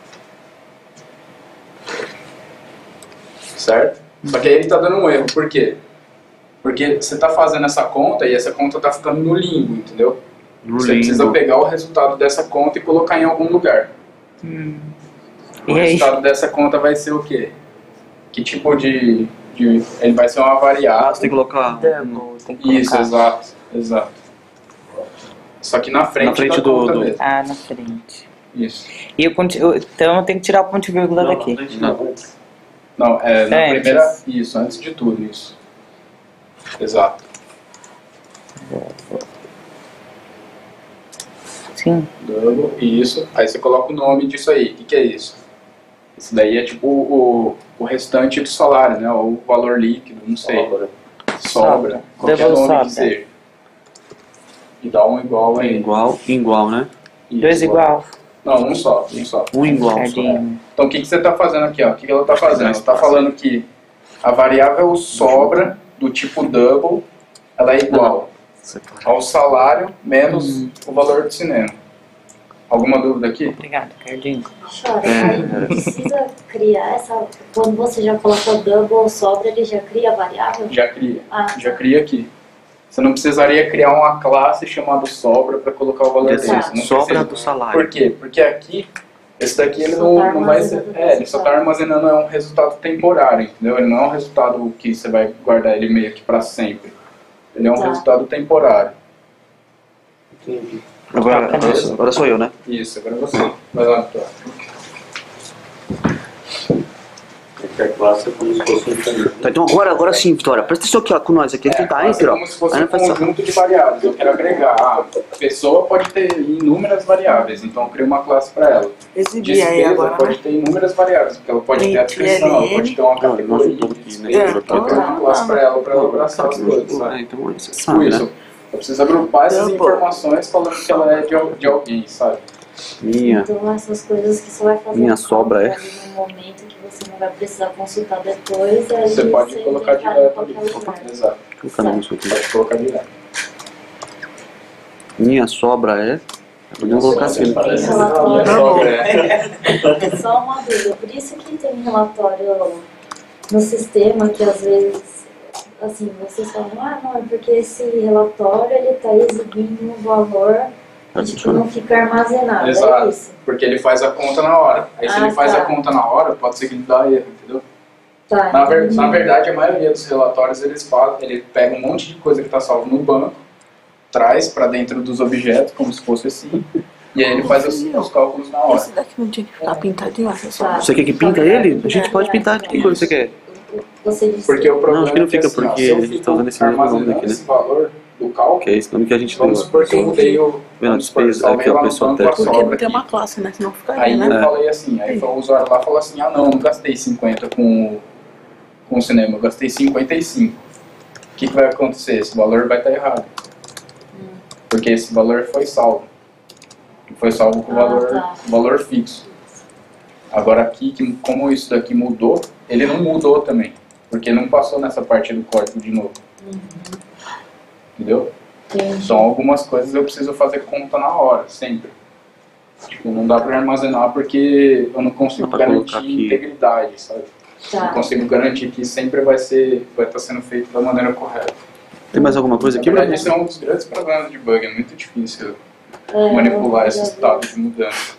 [SPEAKER 1] certo? Só que aí ele tá dando um erro, por quê? Porque você tá fazendo essa conta e essa conta tá ficando no limbo, entendeu?
[SPEAKER 6] No
[SPEAKER 1] Você precisa
[SPEAKER 6] limbo.
[SPEAKER 1] pegar o resultado dessa conta e colocar em algum lugar. O
[SPEAKER 7] E aí?
[SPEAKER 1] resultado dessa conta vai ser o quê? Que tipo de ele vai ser uma variável.
[SPEAKER 6] Você tem que colocar
[SPEAKER 7] Double, tem que
[SPEAKER 1] Isso,
[SPEAKER 7] colocar.
[SPEAKER 1] exato. Só que na frente,
[SPEAKER 6] Na frente
[SPEAKER 1] da
[SPEAKER 6] do-
[SPEAKER 1] conta
[SPEAKER 6] do-
[SPEAKER 1] mesmo.
[SPEAKER 7] Ah, na frente.
[SPEAKER 1] Isso.
[SPEAKER 7] E então eu tenho que tirar o ponto e vírgula
[SPEAKER 3] Não,
[SPEAKER 7] daqui.
[SPEAKER 3] não tem não.
[SPEAKER 1] Não, na
[SPEAKER 7] Antes.
[SPEAKER 1] primeira... Isso, antes de tudo, isso. Exato.
[SPEAKER 7] Sim.
[SPEAKER 1] Double, isso. Aí você coloca o nome disso aí. O que é isso? Isso daí é tipo o restante do salário, né? Ou o valor líquido, não sei. Sobra. Qualquer
[SPEAKER 7] Double
[SPEAKER 1] nome
[SPEAKER 7] sobra.
[SPEAKER 1] que seja. E dá um igual aí.
[SPEAKER 6] Igual, né?
[SPEAKER 1] Isso,
[SPEAKER 7] Dois igual.
[SPEAKER 1] Não, um só.
[SPEAKER 6] Um igual só.
[SPEAKER 7] Cardinho.
[SPEAKER 1] Então o que você está fazendo aqui? Ó? O que ela está fazendo? Ela está falando que a variável sobra do tipo double, ela é igual ao salário menos o valor do cinema. Alguma dúvida aqui?
[SPEAKER 7] Obrigado, Cardinho.
[SPEAKER 2] Chora, aí precisa criar essa. Quando você já colocou double ou sobra, ele já cria a variável?
[SPEAKER 1] Já cria.
[SPEAKER 2] Ah,
[SPEAKER 1] Já cria aqui. Você não precisaria criar uma classe chamada sobra para colocar o valor
[SPEAKER 2] Exato.
[SPEAKER 1] desse. Não
[SPEAKER 6] Sobra
[SPEAKER 1] precisa.
[SPEAKER 6] do salário.
[SPEAKER 1] Por quê? Porque aqui, esse daqui ele
[SPEAKER 2] Só
[SPEAKER 1] não,
[SPEAKER 2] tá
[SPEAKER 1] não vai ser.
[SPEAKER 2] armazenando
[SPEAKER 1] Ele só está armazenando um resultado temporário, entendeu? Ele não é um resultado que você vai guardar ele meio que para sempre. Ele é um
[SPEAKER 2] Tá.
[SPEAKER 1] resultado temporário.
[SPEAKER 4] Entendi.
[SPEAKER 6] Agora sou eu, né?
[SPEAKER 1] Isso, agora você. Vai lá, Vitor.
[SPEAKER 3] Qualquer classe é como se fosse um caminho.
[SPEAKER 8] Tá, então agora sim, Vitória, presta atenção aqui, ó, com nós aqui, tá
[SPEAKER 1] Mas
[SPEAKER 8] enter, ó.
[SPEAKER 1] como se fosse
[SPEAKER 8] Aí
[SPEAKER 1] um
[SPEAKER 8] nós faz
[SPEAKER 1] conjunto de variáveis. Eu quero agregar. A pessoa pode ter inúmeras variáveis, então eu crio uma classe para ela.
[SPEAKER 9] Exibir aí
[SPEAKER 1] Despesa
[SPEAKER 9] agora,
[SPEAKER 1] pode
[SPEAKER 9] né?
[SPEAKER 1] ter inúmeras variáveis, porque ela pode ter a descrição, ela pode ter uma categoria de despesa. Eu crio uma classe para ela abraçar as coisas, sabe?
[SPEAKER 8] Então, você
[SPEAKER 1] Tipo
[SPEAKER 8] sabe,
[SPEAKER 1] isso.
[SPEAKER 8] né?
[SPEAKER 1] Eu preciso agrupar essas informações falando que ela é de alguém, sabe?
[SPEAKER 8] Minha.
[SPEAKER 2] Então essas coisas que você vai fazer
[SPEAKER 8] Minha
[SPEAKER 2] no
[SPEAKER 8] sobra é.
[SPEAKER 2] cálculo ali no momento que você não vai precisar consultar depois, aí
[SPEAKER 1] Você pode colocar
[SPEAKER 2] declara em
[SPEAKER 1] direto ali.
[SPEAKER 2] qualquer lugar.
[SPEAKER 1] Exato.
[SPEAKER 8] Colocar no isso aqui.
[SPEAKER 1] Pode colocar direto.
[SPEAKER 8] Minha sobra é. Podemos colocar assim.
[SPEAKER 2] Tem relatório.
[SPEAKER 1] Minha sobra é.
[SPEAKER 2] Só uma dúvida, por isso que tem relatório no sistema que às vezes, assim, vocês falam, ah não, é porque esse relatório ele está exibindo um valor que tipo, não fica armazenado,
[SPEAKER 1] Exato.
[SPEAKER 2] é isso?
[SPEAKER 1] Porque ele faz a conta na hora. Aí se
[SPEAKER 2] Ah,
[SPEAKER 1] ele faz
[SPEAKER 2] tá.
[SPEAKER 1] a conta na hora, pode ser que ele dá erro, entendeu?
[SPEAKER 2] Tá,
[SPEAKER 1] Na verdade, a maioria dos relatórios, ele pega um monte de coisa que está salvo no banco, traz para dentro dos objetos, como se fosse assim, e aí ele faz os cálculos na hora.
[SPEAKER 9] Esse daqui não tinha que ficar pintadinho, acessório.
[SPEAKER 2] Tá.
[SPEAKER 8] Você quer que pinta ele? A gente pode pintar. Que cor você quer?
[SPEAKER 2] Você disse
[SPEAKER 1] Porque o problema
[SPEAKER 8] acho que não
[SPEAKER 1] é
[SPEAKER 8] fica,
[SPEAKER 1] assim, ó,
[SPEAKER 8] porque
[SPEAKER 1] se eu
[SPEAKER 8] a gente
[SPEAKER 1] fico
[SPEAKER 8] tá usando esse mesmo nome
[SPEAKER 1] armazenando
[SPEAKER 8] aqui, né?
[SPEAKER 1] esse valor do cálculo,
[SPEAKER 8] Que é esse nome que a gente
[SPEAKER 1] vamos
[SPEAKER 8] deu.
[SPEAKER 1] supor que eu mudei o...
[SPEAKER 8] Vendo a
[SPEAKER 1] vamos supor,
[SPEAKER 8] despesa?
[SPEAKER 1] salvei
[SPEAKER 8] Aqui, ó,
[SPEAKER 1] lá no
[SPEAKER 8] pessoal,
[SPEAKER 1] banco a
[SPEAKER 9] Porque
[SPEAKER 1] sobra
[SPEAKER 9] não tem
[SPEAKER 1] aqui.
[SPEAKER 9] uma classe, né? Senão ficaria,
[SPEAKER 1] Aí
[SPEAKER 9] né?
[SPEAKER 1] eu falei assim, aí o usuário lá falou assim, ah não gastei 50 com o cinema, eu gastei 55. O que vai acontecer? Esse valor vai estar errado. Porque esse valor foi salvo. Foi salvo com o valor fixo. Agora aqui, como isso daqui mudou, ele não mudou também. Porque não passou nessa parte do código de novo. Entendeu? Então algumas coisas eu preciso fazer conta na hora, sempre. Tipo, não dá pra armazenar porque eu não consigo
[SPEAKER 8] Dá pra
[SPEAKER 1] garantir
[SPEAKER 8] colocar aqui.
[SPEAKER 1] integridade, sabe? Não consigo garantir que sempre vai estar sendo feito da maneira correta.
[SPEAKER 8] Tem mais alguma coisa aqui,
[SPEAKER 1] Na verdade,
[SPEAKER 8] Bruno?
[SPEAKER 1] esse é um dos grandes problemas de bug, é muito difícil manipular esse estado de mudança.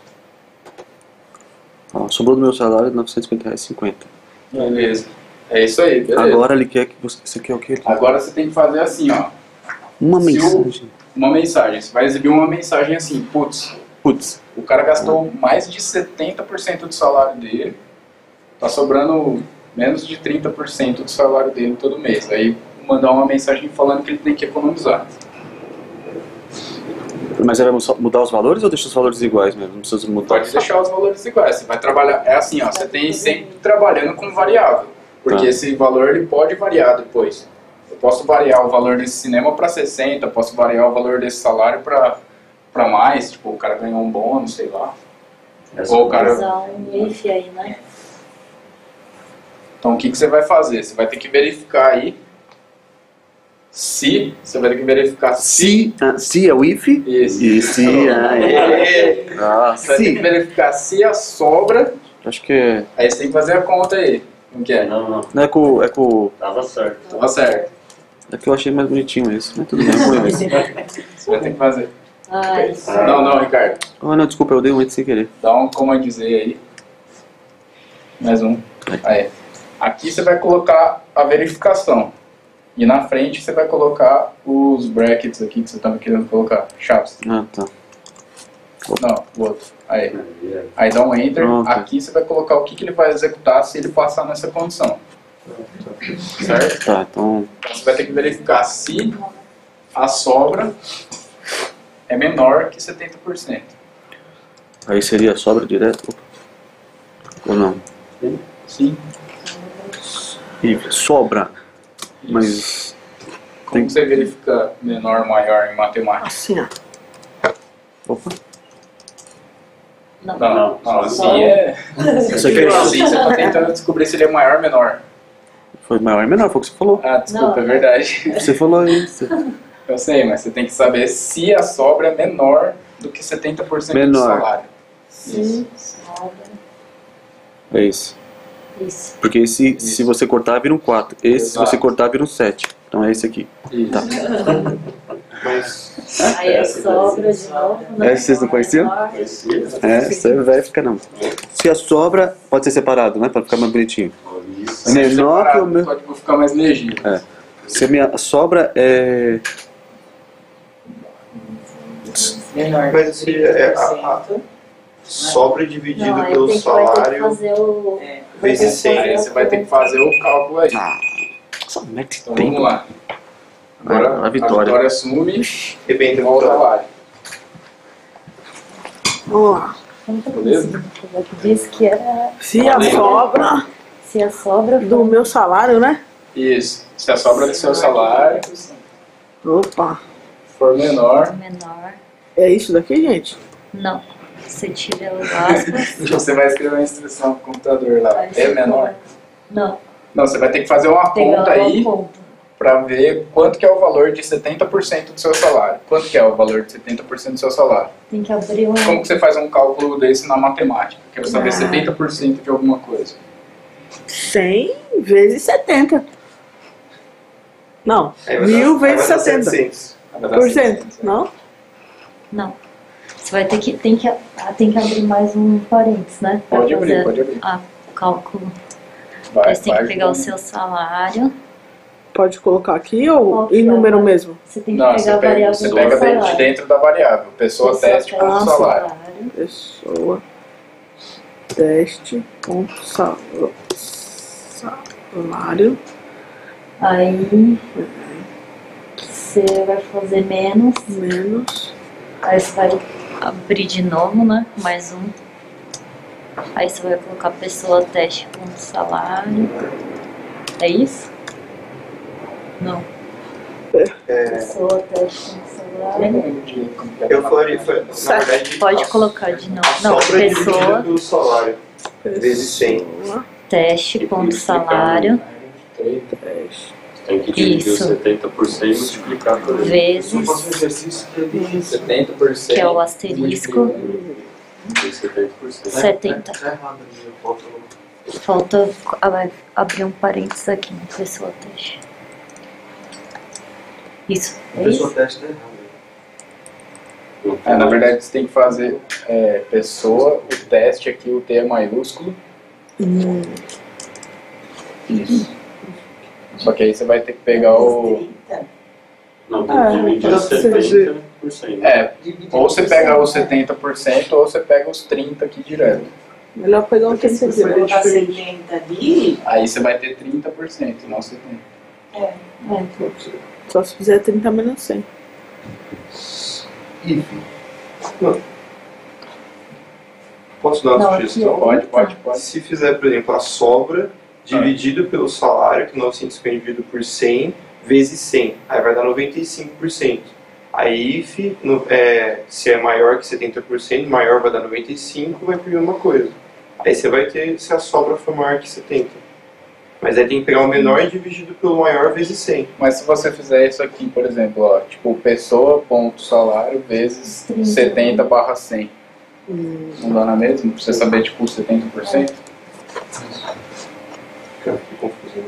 [SPEAKER 8] Ó, sobrou do meu salário R$ 950,50.
[SPEAKER 1] Beleza. É isso aí, beleza.
[SPEAKER 8] Agora ele quer que você quer o quê?
[SPEAKER 1] Agora você tem que fazer assim, ó.
[SPEAKER 8] Uma
[SPEAKER 1] Se o-
[SPEAKER 8] mensagem.
[SPEAKER 1] Uma mensagem. Você vai exibir uma mensagem assim, putz, o cara gastou mais de 70% do salário dele, tá sobrando menos de 30% do salário dele todo mês. Aí mandar uma mensagem falando que ele tem que economizar.
[SPEAKER 8] Mas ele vai mudar os valores ou deixa os valores iguais mesmo? Não precisa mudar.
[SPEAKER 1] Pode deixar os valores iguais. Você vai trabalhar. É assim, ó. Você tem sempre trabalhando com variável. Porque
[SPEAKER 8] Tá.
[SPEAKER 1] esse valor ele pode variar depois. Eu posso variar o valor desse cinema para 60, posso variar o valor desse salário para mais. Tipo, o cara ganhou um bônus, sei lá. Ou o cara.
[SPEAKER 2] usar um if aí, né?
[SPEAKER 1] Então o que você vai fazer? Você vai ter que verificar aí. Se. Você vai ter que verificar se.
[SPEAKER 8] Se é o if?
[SPEAKER 1] Isso.
[SPEAKER 8] E se é. Ah,
[SPEAKER 1] Você vai ter que
[SPEAKER 8] se.
[SPEAKER 1] verificar se a sobra.
[SPEAKER 8] Acho que é.
[SPEAKER 1] Aí você tem que fazer a conta aí. Como que é?
[SPEAKER 3] Não,
[SPEAKER 8] Não é com. É com.
[SPEAKER 3] tava certo.
[SPEAKER 1] Tá certo.
[SPEAKER 8] É que eu achei mais bonitinho esse. Mas tudo bem, eu vou ver.
[SPEAKER 1] Você vai ter que fazer.
[SPEAKER 2] Ai,
[SPEAKER 1] Não, Ricardo.
[SPEAKER 8] Oh, não, desculpa, eu dei um enter sem querer.
[SPEAKER 1] Dá um comando Z aí. Mais um. Aí. Aqui você vai colocar a verificação. E na frente você vai colocar os brackets aqui que você estava querendo colocar. Chaves.
[SPEAKER 8] Ah, tá.
[SPEAKER 1] Não, o outro. Aí. Aí dá um enter.
[SPEAKER 8] Pronto.
[SPEAKER 1] Aqui você vai colocar o que ele vai executar se ele passar nessa condição. Certo?
[SPEAKER 8] Tá, então.
[SPEAKER 1] Então você vai ter que verificar se a sobra é menor que 70%.
[SPEAKER 8] Aí seria sobra direto? Ou não?
[SPEAKER 1] Sim.
[SPEAKER 8] E sobra. Mas.
[SPEAKER 1] Como você verifica menor, maior em matemática?
[SPEAKER 9] Assim, ó.
[SPEAKER 8] Opa.
[SPEAKER 1] Não, assim é.
[SPEAKER 8] Você quer
[SPEAKER 1] Assim você está tentando descobrir se ele é maior ou menor.
[SPEAKER 8] Foi maior e menor, foi o que você falou.
[SPEAKER 1] Ah, desculpa, é verdade.
[SPEAKER 8] Você falou isso.
[SPEAKER 1] Eu sei, mas você tem que saber se a sobra é menor do que 70% do
[SPEAKER 8] Menor.
[SPEAKER 1] salário.
[SPEAKER 2] sim, sobra.
[SPEAKER 8] É isso.
[SPEAKER 2] Isso.
[SPEAKER 8] Porque esse, se você cortar, vira um 4. Esse, se
[SPEAKER 1] Exato.
[SPEAKER 8] você cortar, vira um 7. Então é esse aqui.
[SPEAKER 1] Isso.
[SPEAKER 8] Tá.
[SPEAKER 2] Aí a sobra de novo, né?
[SPEAKER 8] Essa vocês não conheciam?
[SPEAKER 2] Menor.
[SPEAKER 8] Essa vai ficar não. Se a sobra, pode ser separado, né? Pra ficar mais bonitinho.
[SPEAKER 1] Se
[SPEAKER 8] Menor que
[SPEAKER 1] separado,
[SPEAKER 8] o meu.
[SPEAKER 1] o código ficar mais legível.
[SPEAKER 8] É. Se a minha sobra é.
[SPEAKER 7] Menor
[SPEAKER 6] Mas se é a sobra dividida
[SPEAKER 2] Não, aí
[SPEAKER 6] pelo
[SPEAKER 2] vai ter que
[SPEAKER 6] salário.
[SPEAKER 2] fazer o
[SPEAKER 4] vezes 100.
[SPEAKER 1] Aí você vai ter que fazer o cálculo aí.
[SPEAKER 8] Só mete
[SPEAKER 1] Então
[SPEAKER 8] tempo.
[SPEAKER 1] vamos lá. Agora
[SPEAKER 8] A Vitória.
[SPEAKER 1] assume
[SPEAKER 4] E bem,
[SPEAKER 1] e volta lá.
[SPEAKER 9] Vamos lá.
[SPEAKER 1] Beleza?
[SPEAKER 2] Diz que era
[SPEAKER 9] Se a sobra
[SPEAKER 2] se a sobra
[SPEAKER 9] do meu salário, né?
[SPEAKER 1] Isso. Se a sobra do seu salário
[SPEAKER 9] Opa.
[SPEAKER 1] for menor,
[SPEAKER 2] menor.
[SPEAKER 9] É isso daqui, gente?
[SPEAKER 2] Não. Você tira o aspas.
[SPEAKER 1] você vai escrever uma instrução pro computador lá.
[SPEAKER 2] aí
[SPEAKER 1] É
[SPEAKER 2] você
[SPEAKER 1] menor?
[SPEAKER 2] coloca. Não.
[SPEAKER 1] Não, você vai ter que fazer uma
[SPEAKER 2] Pegar
[SPEAKER 1] conta
[SPEAKER 2] uma
[SPEAKER 1] aí
[SPEAKER 2] conta.
[SPEAKER 1] para ver quanto que é o valor de 70% do seu salário. Quanto que é o valor de 70% do seu salário?
[SPEAKER 2] Tem que abrir um.
[SPEAKER 1] Como que você faz um cálculo desse na matemática? Quero saber 70% de alguma coisa.
[SPEAKER 9] 100 vezes 70. Não.
[SPEAKER 4] Aí vai dar-
[SPEAKER 9] 1000
[SPEAKER 4] vai
[SPEAKER 9] vezes
[SPEAKER 4] dar
[SPEAKER 9] 70.
[SPEAKER 4] 700.
[SPEAKER 1] Vai dar
[SPEAKER 9] Por cento,
[SPEAKER 1] 700,
[SPEAKER 9] não?
[SPEAKER 2] Não. Você vai ter que. Tem que abrir mais um parênteses, né? Pra
[SPEAKER 1] Pode abrir,
[SPEAKER 2] fazer
[SPEAKER 1] pode abrir.
[SPEAKER 2] o cálculo.
[SPEAKER 1] Vai,
[SPEAKER 2] Aí você tem que
[SPEAKER 1] vai
[SPEAKER 2] pegar o
[SPEAKER 1] ajudando.
[SPEAKER 2] seu salário.
[SPEAKER 9] Pode colocar aqui ou
[SPEAKER 2] Qual que
[SPEAKER 9] em
[SPEAKER 2] é
[SPEAKER 9] número
[SPEAKER 2] a-
[SPEAKER 9] mesmo?
[SPEAKER 2] Você tem que
[SPEAKER 1] Não,
[SPEAKER 2] pegar
[SPEAKER 1] você
[SPEAKER 2] a
[SPEAKER 1] pega,
[SPEAKER 2] variável
[SPEAKER 1] você
[SPEAKER 2] do
[SPEAKER 1] pega
[SPEAKER 2] salário.
[SPEAKER 1] dentro da variável. Pessoa teste ponto
[SPEAKER 2] teste
[SPEAKER 1] salário.
[SPEAKER 9] Pessoa. Teste. Ponto salário.
[SPEAKER 2] Aí você vai fazer menos.
[SPEAKER 9] Menos.
[SPEAKER 2] Aí você vai abrir de novo, né? Mais um. Aí você vai colocar pessoa teste ponto salário. É isso? Não. Pessoa teste ponto salário.
[SPEAKER 4] Eu falaria, na verdade,
[SPEAKER 2] Pode colocar de novo. Não,
[SPEAKER 4] sobra dividida
[SPEAKER 2] pessoa
[SPEAKER 4] pelo salário. Vezes 100.
[SPEAKER 9] Pessoa.
[SPEAKER 2] teste ponto salário
[SPEAKER 9] Teste.
[SPEAKER 5] Tem que dividir
[SPEAKER 2] Isso.
[SPEAKER 5] os 70% e multiplicar por ele.
[SPEAKER 2] vezes,
[SPEAKER 1] exercício que ele 70%.
[SPEAKER 2] que é o asterisco,
[SPEAKER 5] Tem 70%.
[SPEAKER 2] 70. Falta vai abrir um parênteses aqui, pessoa teste. Isso, é isso?
[SPEAKER 4] teste é errado.
[SPEAKER 1] Na verdade, você tem que fazer pessoa, o teste aqui, o T é maiúsculo. Isso. Só que aí você vai ter que pegar o...
[SPEAKER 5] Não, tem que dividir os 70%.
[SPEAKER 1] Ou você pega os 70% ou você pega os 30% aqui direto.
[SPEAKER 9] Melhor pegar um que
[SPEAKER 10] Se
[SPEAKER 9] você
[SPEAKER 10] você
[SPEAKER 9] vê
[SPEAKER 10] colocar
[SPEAKER 9] diferente.
[SPEAKER 10] 70 ali,
[SPEAKER 1] Aí você vai ter 30%, não 70%.
[SPEAKER 9] Só se fizer 30 menos 100.
[SPEAKER 4] Posso dar uma
[SPEAKER 2] Não,
[SPEAKER 4] sugestão?
[SPEAKER 2] aqui
[SPEAKER 1] Pode.
[SPEAKER 4] Se fizer, por exemplo, a sobra dividido pelo salário, que 950 dividido por 100, vezes 100. Aí vai dar 95%. Aí, se é maior que 70%, maior vai dar 95%, vai por uma coisa. Aí você vai ter, se a sobra for maior que 70%. Mas aí tem que pegar o menor dividido pelo maior vezes 100.
[SPEAKER 1] Mas se você fizer isso aqui, por exemplo, ó, tipo pessoa, ponto, salário, vezes
[SPEAKER 2] 30.
[SPEAKER 1] 70/100. Não dá na mesma? Pra você saber, tipo, 70%?
[SPEAKER 4] Fica confuso.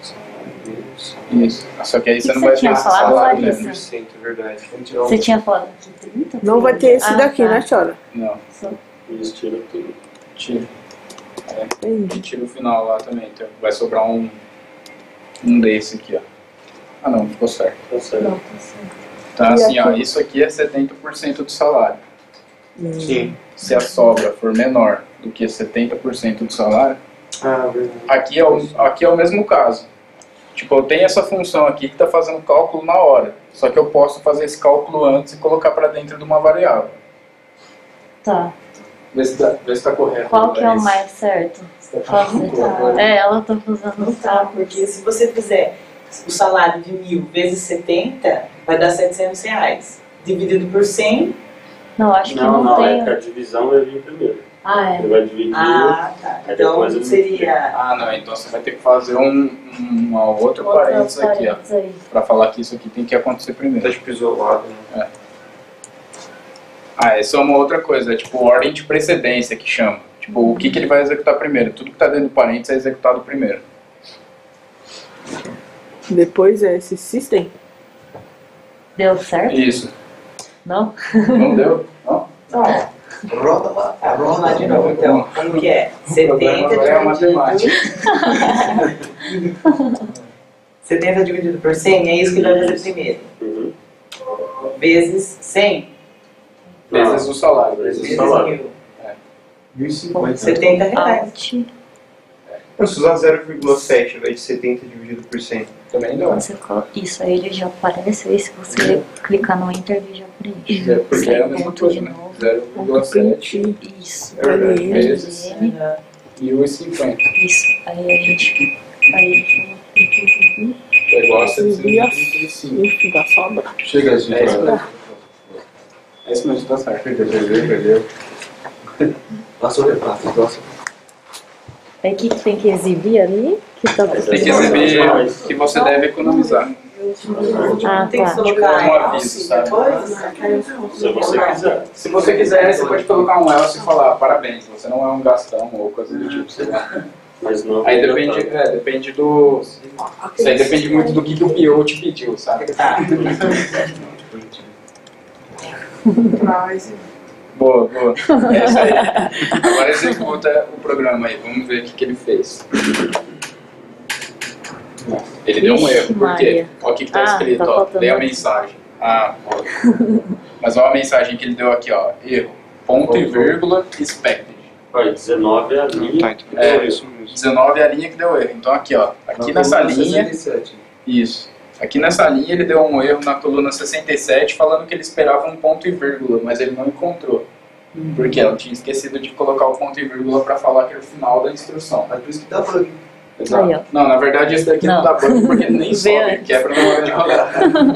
[SPEAKER 1] Isso. Só que aí você
[SPEAKER 2] que
[SPEAKER 1] não
[SPEAKER 2] você
[SPEAKER 1] vai
[SPEAKER 2] tinha
[SPEAKER 1] ter
[SPEAKER 2] falado,
[SPEAKER 1] salário
[SPEAKER 2] Larissa?
[SPEAKER 1] mesmo.
[SPEAKER 4] 100%, é verdade.
[SPEAKER 2] Você tinha falado aqui 30?
[SPEAKER 9] Não vai ter esse daqui,
[SPEAKER 2] tá.
[SPEAKER 9] né, senhora?
[SPEAKER 1] Não,
[SPEAKER 5] Eles tiram tudo.
[SPEAKER 1] tira.
[SPEAKER 9] Entendi.
[SPEAKER 1] E tira o final lá também. Então vai sobrar um desse aqui, ó. Ah não, ficou certo.
[SPEAKER 5] Tá certo.
[SPEAKER 2] Não, tá certo.
[SPEAKER 1] Então
[SPEAKER 9] E
[SPEAKER 1] assim, ó,
[SPEAKER 9] aqui?
[SPEAKER 1] isso aqui é 70% do salário.
[SPEAKER 4] Sim.
[SPEAKER 1] Se a sobra for menor do que 70% do salário,
[SPEAKER 4] Ah, verdade.
[SPEAKER 1] aqui é o mesmo caso. Tipo, eu tenho essa função aqui que está fazendo cálculo na hora. Só que eu posso fazer esse cálculo antes e colocar para dentro de uma variável.
[SPEAKER 2] Tá.
[SPEAKER 1] Vê se tá correto.
[SPEAKER 2] Qual que é o
[SPEAKER 1] Larissa.
[SPEAKER 2] mais certo?
[SPEAKER 1] Você tá fazendo
[SPEAKER 2] Fazer.
[SPEAKER 1] cálculo.
[SPEAKER 2] Ela tá fazendo
[SPEAKER 10] não
[SPEAKER 2] o
[SPEAKER 10] tá,
[SPEAKER 2] cálculo.
[SPEAKER 10] porque se você fizer o salário de 1.000 vezes 70, vai dar R$700. Dividido por 100,
[SPEAKER 2] Não, acho que
[SPEAKER 5] Não,
[SPEAKER 2] não tem.
[SPEAKER 5] é que a divisão vai vir primeiro.
[SPEAKER 2] Ah, é.
[SPEAKER 5] Ele vai dividir.
[SPEAKER 10] tá.
[SPEAKER 5] Aí
[SPEAKER 10] Então
[SPEAKER 5] depois ele
[SPEAKER 10] seria...
[SPEAKER 1] Ah, não. Então você vai ter que fazer uma outra
[SPEAKER 2] Outra
[SPEAKER 1] parênteses aqui, ó.
[SPEAKER 2] parênteses aí.
[SPEAKER 1] Para falar que isso aqui tem que acontecer primeiro.
[SPEAKER 4] Tá tipo isolado, né?
[SPEAKER 1] Ah, essa é uma outra coisa. É tipo ordem de precedência que chama. Tipo, o que ele vai executar primeiro? Tudo que tá dentro do parênteses é executado primeiro.
[SPEAKER 9] Depois é esse system.
[SPEAKER 2] Deu certo?
[SPEAKER 1] Isso.
[SPEAKER 2] Não?
[SPEAKER 1] Não deu? Não?
[SPEAKER 4] Roda lá.
[SPEAKER 10] Tá, vamos lá de novo então. Como que é?
[SPEAKER 1] O problema
[SPEAKER 10] 70
[SPEAKER 1] agora é a
[SPEAKER 10] dividido...
[SPEAKER 1] matemática.
[SPEAKER 10] 70 dividido por 100, é isso que vai fazer primeiro.
[SPEAKER 5] Uhum.
[SPEAKER 10] Vezes 100.
[SPEAKER 1] Vezes o salário.
[SPEAKER 5] Vezes o
[SPEAKER 10] Vezes
[SPEAKER 5] salário.
[SPEAKER 10] 1.000. R$70.
[SPEAKER 2] Alt.
[SPEAKER 4] Se usar 0,7 ao invés de 70 dividido por 100.
[SPEAKER 1] Também não.
[SPEAKER 2] Quando você coloca isso, aí ele já aparece, aí se você clicar no Enter, ele já preenche.
[SPEAKER 1] Porque é a
[SPEAKER 2] Sai
[SPEAKER 1] mesma
[SPEAKER 2] ponto
[SPEAKER 1] coisa,
[SPEAKER 2] de
[SPEAKER 1] né?
[SPEAKER 2] novo.
[SPEAKER 1] 0,7
[SPEAKER 2] Isso.
[SPEAKER 1] vezes
[SPEAKER 2] N.
[SPEAKER 1] e 1,50.
[SPEAKER 2] Isso. Aí a gente. Aí ele chama aqui.
[SPEAKER 1] É igual a
[SPEAKER 9] Subir a
[SPEAKER 1] 735.
[SPEAKER 9] Isso da sobra.
[SPEAKER 3] Chega assim,
[SPEAKER 1] É isso mesmo. É isso mesmo, tá certo. Perdeu.
[SPEAKER 3] Passou de prato, nossa.
[SPEAKER 2] Aí o que tem que exibir ali? Que tá
[SPEAKER 1] Tem que exibir que você deve economizar.
[SPEAKER 2] Ah,
[SPEAKER 10] Tem que
[SPEAKER 2] tá.
[SPEAKER 10] colocar
[SPEAKER 1] Um aviso, sabe?
[SPEAKER 10] depois?
[SPEAKER 3] Se você quiser.
[SPEAKER 1] Se você quiser, você pode colocar um else e falar parabéns, você não é um gastão ou coisa do tipo, sei lá.
[SPEAKER 3] Mas não.
[SPEAKER 1] Aí depende do. Isso aí depende muito do que o PO te pediu, sabe? Boa. É isso aí. Agora executa o programa aí, vamos ver o que ele fez. Ele deu um erro, por quê?
[SPEAKER 2] Maria.
[SPEAKER 1] Olha o que está
[SPEAKER 2] Ah,
[SPEAKER 1] escrito,
[SPEAKER 2] tá
[SPEAKER 1] ó.
[SPEAKER 2] faltando
[SPEAKER 1] Lê a
[SPEAKER 2] aqui.
[SPEAKER 1] mensagem. Ah, ótimo. Mas olha a mensagem que ele deu aqui, ó. Erro. Ponto e vírgula, expected.
[SPEAKER 3] Olha, 19 é a linha.
[SPEAKER 6] Tá, então
[SPEAKER 1] É,
[SPEAKER 6] isso mesmo.
[SPEAKER 1] 19 é a linha que deu erro. Então aqui, ó. Aqui nessa linha.
[SPEAKER 3] 67.
[SPEAKER 1] Isso. Aqui nessa linha ele deu um erro na coluna 67 falando que ele esperava um ponto e vírgula, mas ele não encontrou. Porque ela tinha esquecido de colocar o ponto e vírgula para falar que era o final da instrução.
[SPEAKER 3] É por isso que dá bug.
[SPEAKER 1] Exato.
[SPEAKER 2] Aí, ó.
[SPEAKER 1] Não, na verdade esse daqui não
[SPEAKER 2] Não.
[SPEAKER 1] dá bug porque ele nem
[SPEAKER 2] Vê
[SPEAKER 1] sobe,
[SPEAKER 2] antes.
[SPEAKER 1] ele quebra na hora de rodar.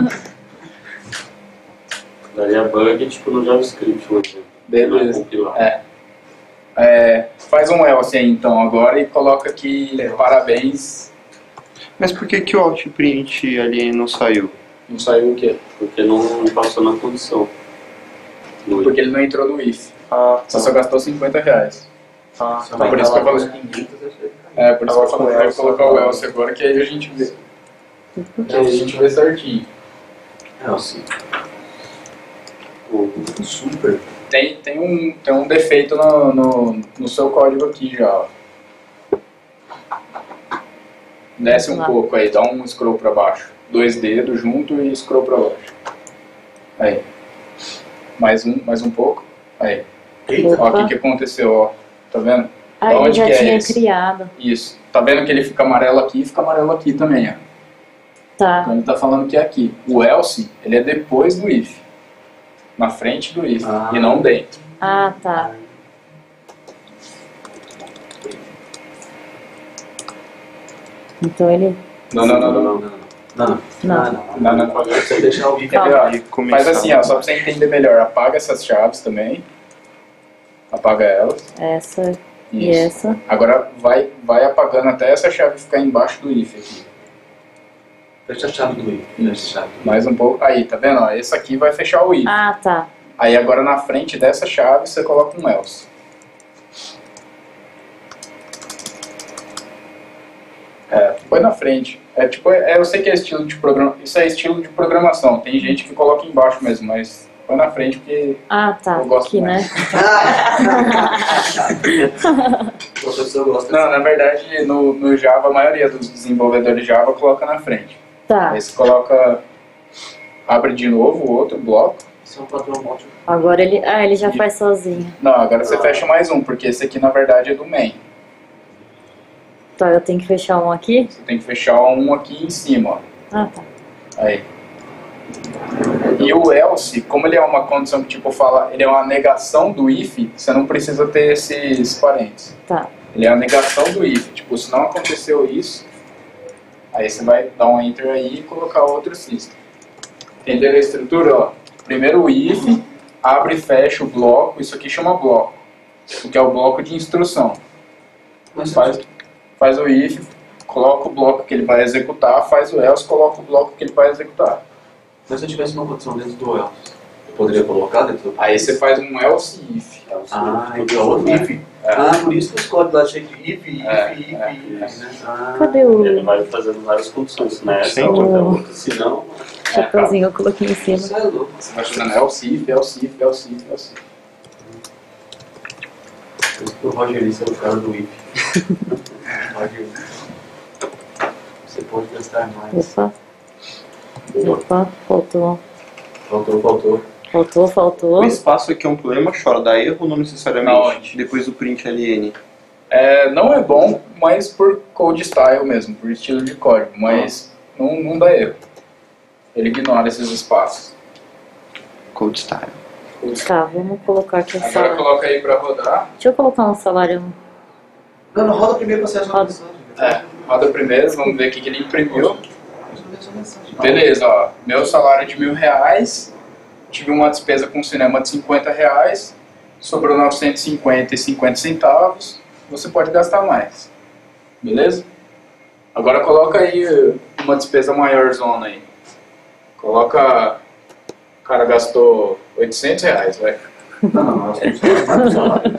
[SPEAKER 3] Daria bug tipo no JavaScript, por exemplo. Não é
[SPEAKER 1] Beleza.
[SPEAKER 3] compilar.
[SPEAKER 1] Faz um else aí então agora e coloca aqui parabéns.
[SPEAKER 6] Mas por que o Outprint ali não saiu?
[SPEAKER 1] Não saiu o quê?
[SPEAKER 3] Porque não passou na condição. No
[SPEAKER 1] Porque ele não entrou no if.
[SPEAKER 6] Ah,
[SPEAKER 1] Você só gastou R$50.
[SPEAKER 6] tá.
[SPEAKER 1] Então, por isso que eu falei. Por isso que eu falei, vai colocar o else agora que aí a gente vê. Que aí a gente vê certinho.
[SPEAKER 3] É, assim. Super.
[SPEAKER 1] Tem um defeito no seu código aqui já. Ó. Desce um
[SPEAKER 2] Lá.
[SPEAKER 1] pouco aí, dá um scroll pra baixo. 2 dedos junto e scroll pra baixo. Aí. Mais um pouco. Aí. Ó, o que aconteceu, ó. Tá vendo?
[SPEAKER 2] Ah, ele
[SPEAKER 1] Onde
[SPEAKER 2] já
[SPEAKER 1] que é
[SPEAKER 2] tinha
[SPEAKER 1] esse?
[SPEAKER 2] criado.
[SPEAKER 1] Isso. Tá vendo que ele fica amarelo aqui e fica amarelo aqui também, ó.
[SPEAKER 2] Tá.
[SPEAKER 1] Então ele tá falando que é aqui. O else, ele é depois do if. Na frente do if. E não dentro.
[SPEAKER 2] Ah, tá. Então ele.
[SPEAKER 1] Não.
[SPEAKER 2] Não.
[SPEAKER 3] Você deixar o if
[SPEAKER 1] Entendeu? Ó,
[SPEAKER 6] E começar.
[SPEAKER 1] Faz assim, ó, só pra você entender melhor. Apaga essas chaves também. Apaga elas.
[SPEAKER 2] Essa e
[SPEAKER 1] Isso.
[SPEAKER 2] essa.
[SPEAKER 1] Agora vai apagando até essa chave ficar embaixo do if aqui.
[SPEAKER 3] Fecha a chave do if. Fecha a chave.
[SPEAKER 1] Mais um pouco. Aí, tá vendo? Ó, esse aqui vai fechar o if.
[SPEAKER 2] Ah, tá.
[SPEAKER 1] Aí agora na frente dessa chave você coloca um else. Põe na frente. Eu sei que é estilo de programa. Isso é estilo de programação. Tem gente que coloca embaixo mesmo, mas põe na frente porque
[SPEAKER 2] Ah, tá.
[SPEAKER 1] eu gosto
[SPEAKER 2] Aqui,
[SPEAKER 1] mais.
[SPEAKER 2] né?
[SPEAKER 3] O professor gosta
[SPEAKER 1] Não, na verdade no Java a maioria dos desenvolvedores Java coloca na frente.
[SPEAKER 2] Tá.
[SPEAKER 1] Aí você coloca, abre de novo o outro bloco.
[SPEAKER 3] Isso é um padrão ótimo.
[SPEAKER 2] Agora ele. Ah, ele já faz sozinho.
[SPEAKER 1] Não, agora você fecha mais um, porque esse aqui na verdade é do main.
[SPEAKER 2] Tá, eu tenho que fechar um aqui?
[SPEAKER 1] Você tem que fechar um aqui em cima, ó.
[SPEAKER 2] Ah, tá.
[SPEAKER 1] Aí. E o else, como ele é uma condição que tipo fala, ele é uma negação do if, você não precisa ter esses parênteses.
[SPEAKER 2] Tá.
[SPEAKER 1] Ele é a negação do if, tipo, se não aconteceu isso, aí você vai dar um enter aí e colocar outro system. Entenderam a estrutura? Ó? Primeiro o if, abre e fecha o bloco, isso aqui chama bloco, que é o bloco de instrução. Faz o if, coloca o bloco que ele vai executar, faz o else, coloca o bloco que ele vai executar.
[SPEAKER 3] Mas se eu tivesse uma condição dentro do else, eu poderia colocar dentro do
[SPEAKER 1] Aí você faz um else if.
[SPEAKER 3] então outro if. Por isso que os códigos lá cheios de if, né?
[SPEAKER 2] Cadê o.
[SPEAKER 3] Ele vai fazendo várias condições, né? Essa
[SPEAKER 6] Sim.
[SPEAKER 3] outra, senão...
[SPEAKER 2] Chapeuzinho eu coloquei em cima.
[SPEAKER 3] Isso é louco.
[SPEAKER 1] Você vai fazendo else if, else if, else if, else if.
[SPEAKER 3] Por isso que o Rogerista é o cara do if. Você pode gastar mais.
[SPEAKER 2] Opa, faltou.
[SPEAKER 6] O espaço aqui é um problema, chora, dá erro ou não necessariamente? Depois do print ln.
[SPEAKER 1] Não é bom, mas por code style mesmo, por estilo de código, mas não dá erro. Ele ignora esses espaços.
[SPEAKER 6] Code style.
[SPEAKER 2] Tá, vamos colocar aqui o
[SPEAKER 1] Agora
[SPEAKER 2] salário.
[SPEAKER 1] coloca aí pra rodar.
[SPEAKER 2] Deixa eu colocar um salário.
[SPEAKER 3] Não, roda primeiro pra você achar a mensagem.
[SPEAKER 1] Roda primeiro, vamos ver o que ele imprimiu. Beleza, ó. Meu salário é de R$1.000, tive uma despesa com cinema de R$50, sobrou 950,50 centavos, você pode gastar mais. Beleza? Agora coloca aí uma despesa maior zona aí. Coloca... O cara gastou R$800, vai.
[SPEAKER 3] Não, acho que a gente vai mais pro salário.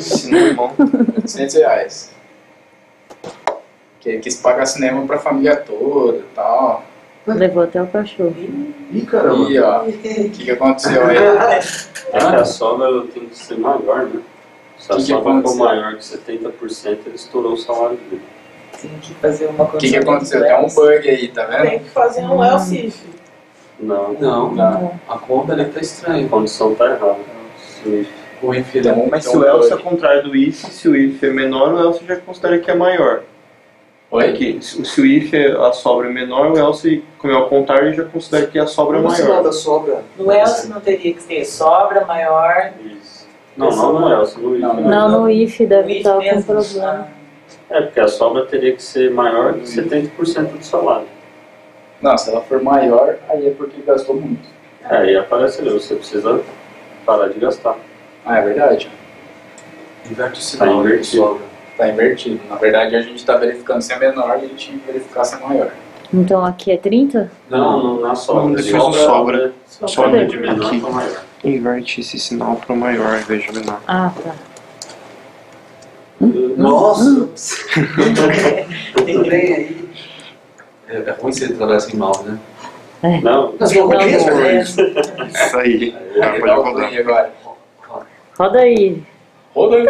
[SPEAKER 1] R$800. Que quis pagar cinema pra família toda e tal.
[SPEAKER 2] Levou até o cachorro.
[SPEAKER 3] Ih, caramba.
[SPEAKER 1] E ó, o que aconteceu aí?
[SPEAKER 5] É que a sobra tem que ser maior, né? Se a sobra for maior que 70%, ele estourou o salário dele.
[SPEAKER 10] Tem que fazer uma
[SPEAKER 1] O que aconteceu? Tem um bug aí, tá vendo?
[SPEAKER 9] Tem que fazer um else if.
[SPEAKER 5] Não.
[SPEAKER 3] A conta ali tá estranha.
[SPEAKER 5] A condição tá errada.
[SPEAKER 3] O if
[SPEAKER 6] Mas se o else é ao contrário do if, se o if é menor, o else já considera que é maior.
[SPEAKER 1] Oi?
[SPEAKER 6] Porque se o if a sobra é menor, o else, como é ao contrário, já considera que a sobra é maior.
[SPEAKER 3] da sobra.
[SPEAKER 10] No else não teria que ter sobra maior.
[SPEAKER 5] Isso. Não no else, no if.
[SPEAKER 2] Não, no if deve
[SPEAKER 10] if
[SPEAKER 2] estar com
[SPEAKER 10] mesmo.
[SPEAKER 2] problema.
[SPEAKER 5] Porque a sobra teria que ser maior que 70% do salário.
[SPEAKER 1] Não, se ela for maior, aí é porque gastou muito.
[SPEAKER 5] Aí aparece ali, você precisa parar de gastar.
[SPEAKER 1] Ah, é verdade.
[SPEAKER 3] Inverte o sinal.
[SPEAKER 5] Tá invertido.
[SPEAKER 1] Tá invertido. Na verdade, a gente tá verificando se é menor e a gente tinha que verificar se é maior.
[SPEAKER 2] Então aqui é 30?
[SPEAKER 5] Não, na sobra.
[SPEAKER 6] Depois do sobra.
[SPEAKER 5] Sobra de
[SPEAKER 6] Aqui.
[SPEAKER 5] menor para maior.
[SPEAKER 6] Inverte esse sinal para maior ao invés de menor.
[SPEAKER 2] Ah, tá.
[SPEAKER 3] Nossa! Tem trem aí. É ruim você trabalhar sem mouse, né?
[SPEAKER 5] Não.
[SPEAKER 3] Mas eu conheço, né?
[SPEAKER 6] Isso aí.
[SPEAKER 1] Pode
[SPEAKER 6] Pode rodar.
[SPEAKER 1] agora.
[SPEAKER 2] Roda aí.
[SPEAKER 1] Roda aí.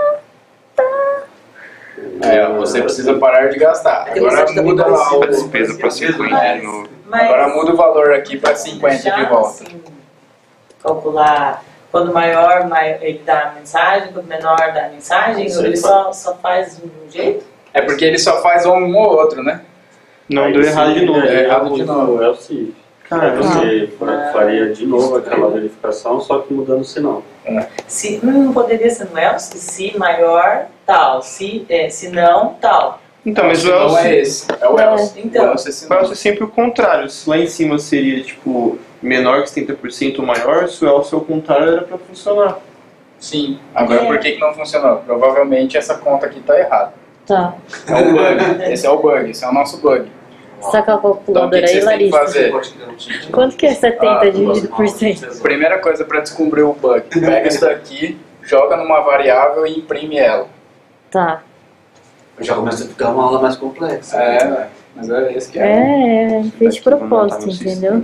[SPEAKER 1] Você precisa parar de gastar. Agora muda lá
[SPEAKER 6] A despesa para 50 de novo.
[SPEAKER 1] Agora muda o valor aqui para 50 de volta.
[SPEAKER 10] Assim, calcular quando maior ele dá a mensagem, quando menor dá a mensagem, ou ele só faz de um jeito?
[SPEAKER 1] É porque ele só faz um ou outro, né?
[SPEAKER 6] Não, deu errado de novo.
[SPEAKER 1] Deu errado de novo.
[SPEAKER 5] É o seguinte.
[SPEAKER 6] Cara,
[SPEAKER 5] Você faria de novo aquela verificação, só que mudando o sinal.
[SPEAKER 10] Se não poderia ser no else, se maior, tal, se não, tal.
[SPEAKER 6] Então, mas o
[SPEAKER 1] Não é
[SPEAKER 6] else,
[SPEAKER 1] esse, é o else.
[SPEAKER 10] Então.
[SPEAKER 1] O else é
[SPEAKER 6] o else é sempre o contrário. Se lá em cima seria tipo menor que 70% ou maior, se o else ao contrário era para funcionar.
[SPEAKER 1] Sim. Agora por que não funcionou? Provavelmente essa conta aqui tá errada.
[SPEAKER 2] Tá.
[SPEAKER 1] É o bug. Esse é o bug, esse é o nosso bug.
[SPEAKER 2] Saca a
[SPEAKER 1] Então o
[SPEAKER 2] calculadora
[SPEAKER 1] que
[SPEAKER 2] aí,
[SPEAKER 1] vocês têm que
[SPEAKER 2] Larissa.
[SPEAKER 1] fazer?
[SPEAKER 2] Quanto que é 70 dividido por 100?
[SPEAKER 1] Primeira coisa para descobrir o bug, pega isso daqui, joga numa variável e imprime ela.
[SPEAKER 2] Tá.
[SPEAKER 3] Já começa a ficar uma aula mais complexa.
[SPEAKER 1] Mas é esse que é.
[SPEAKER 2] Fez de propósito, entendeu?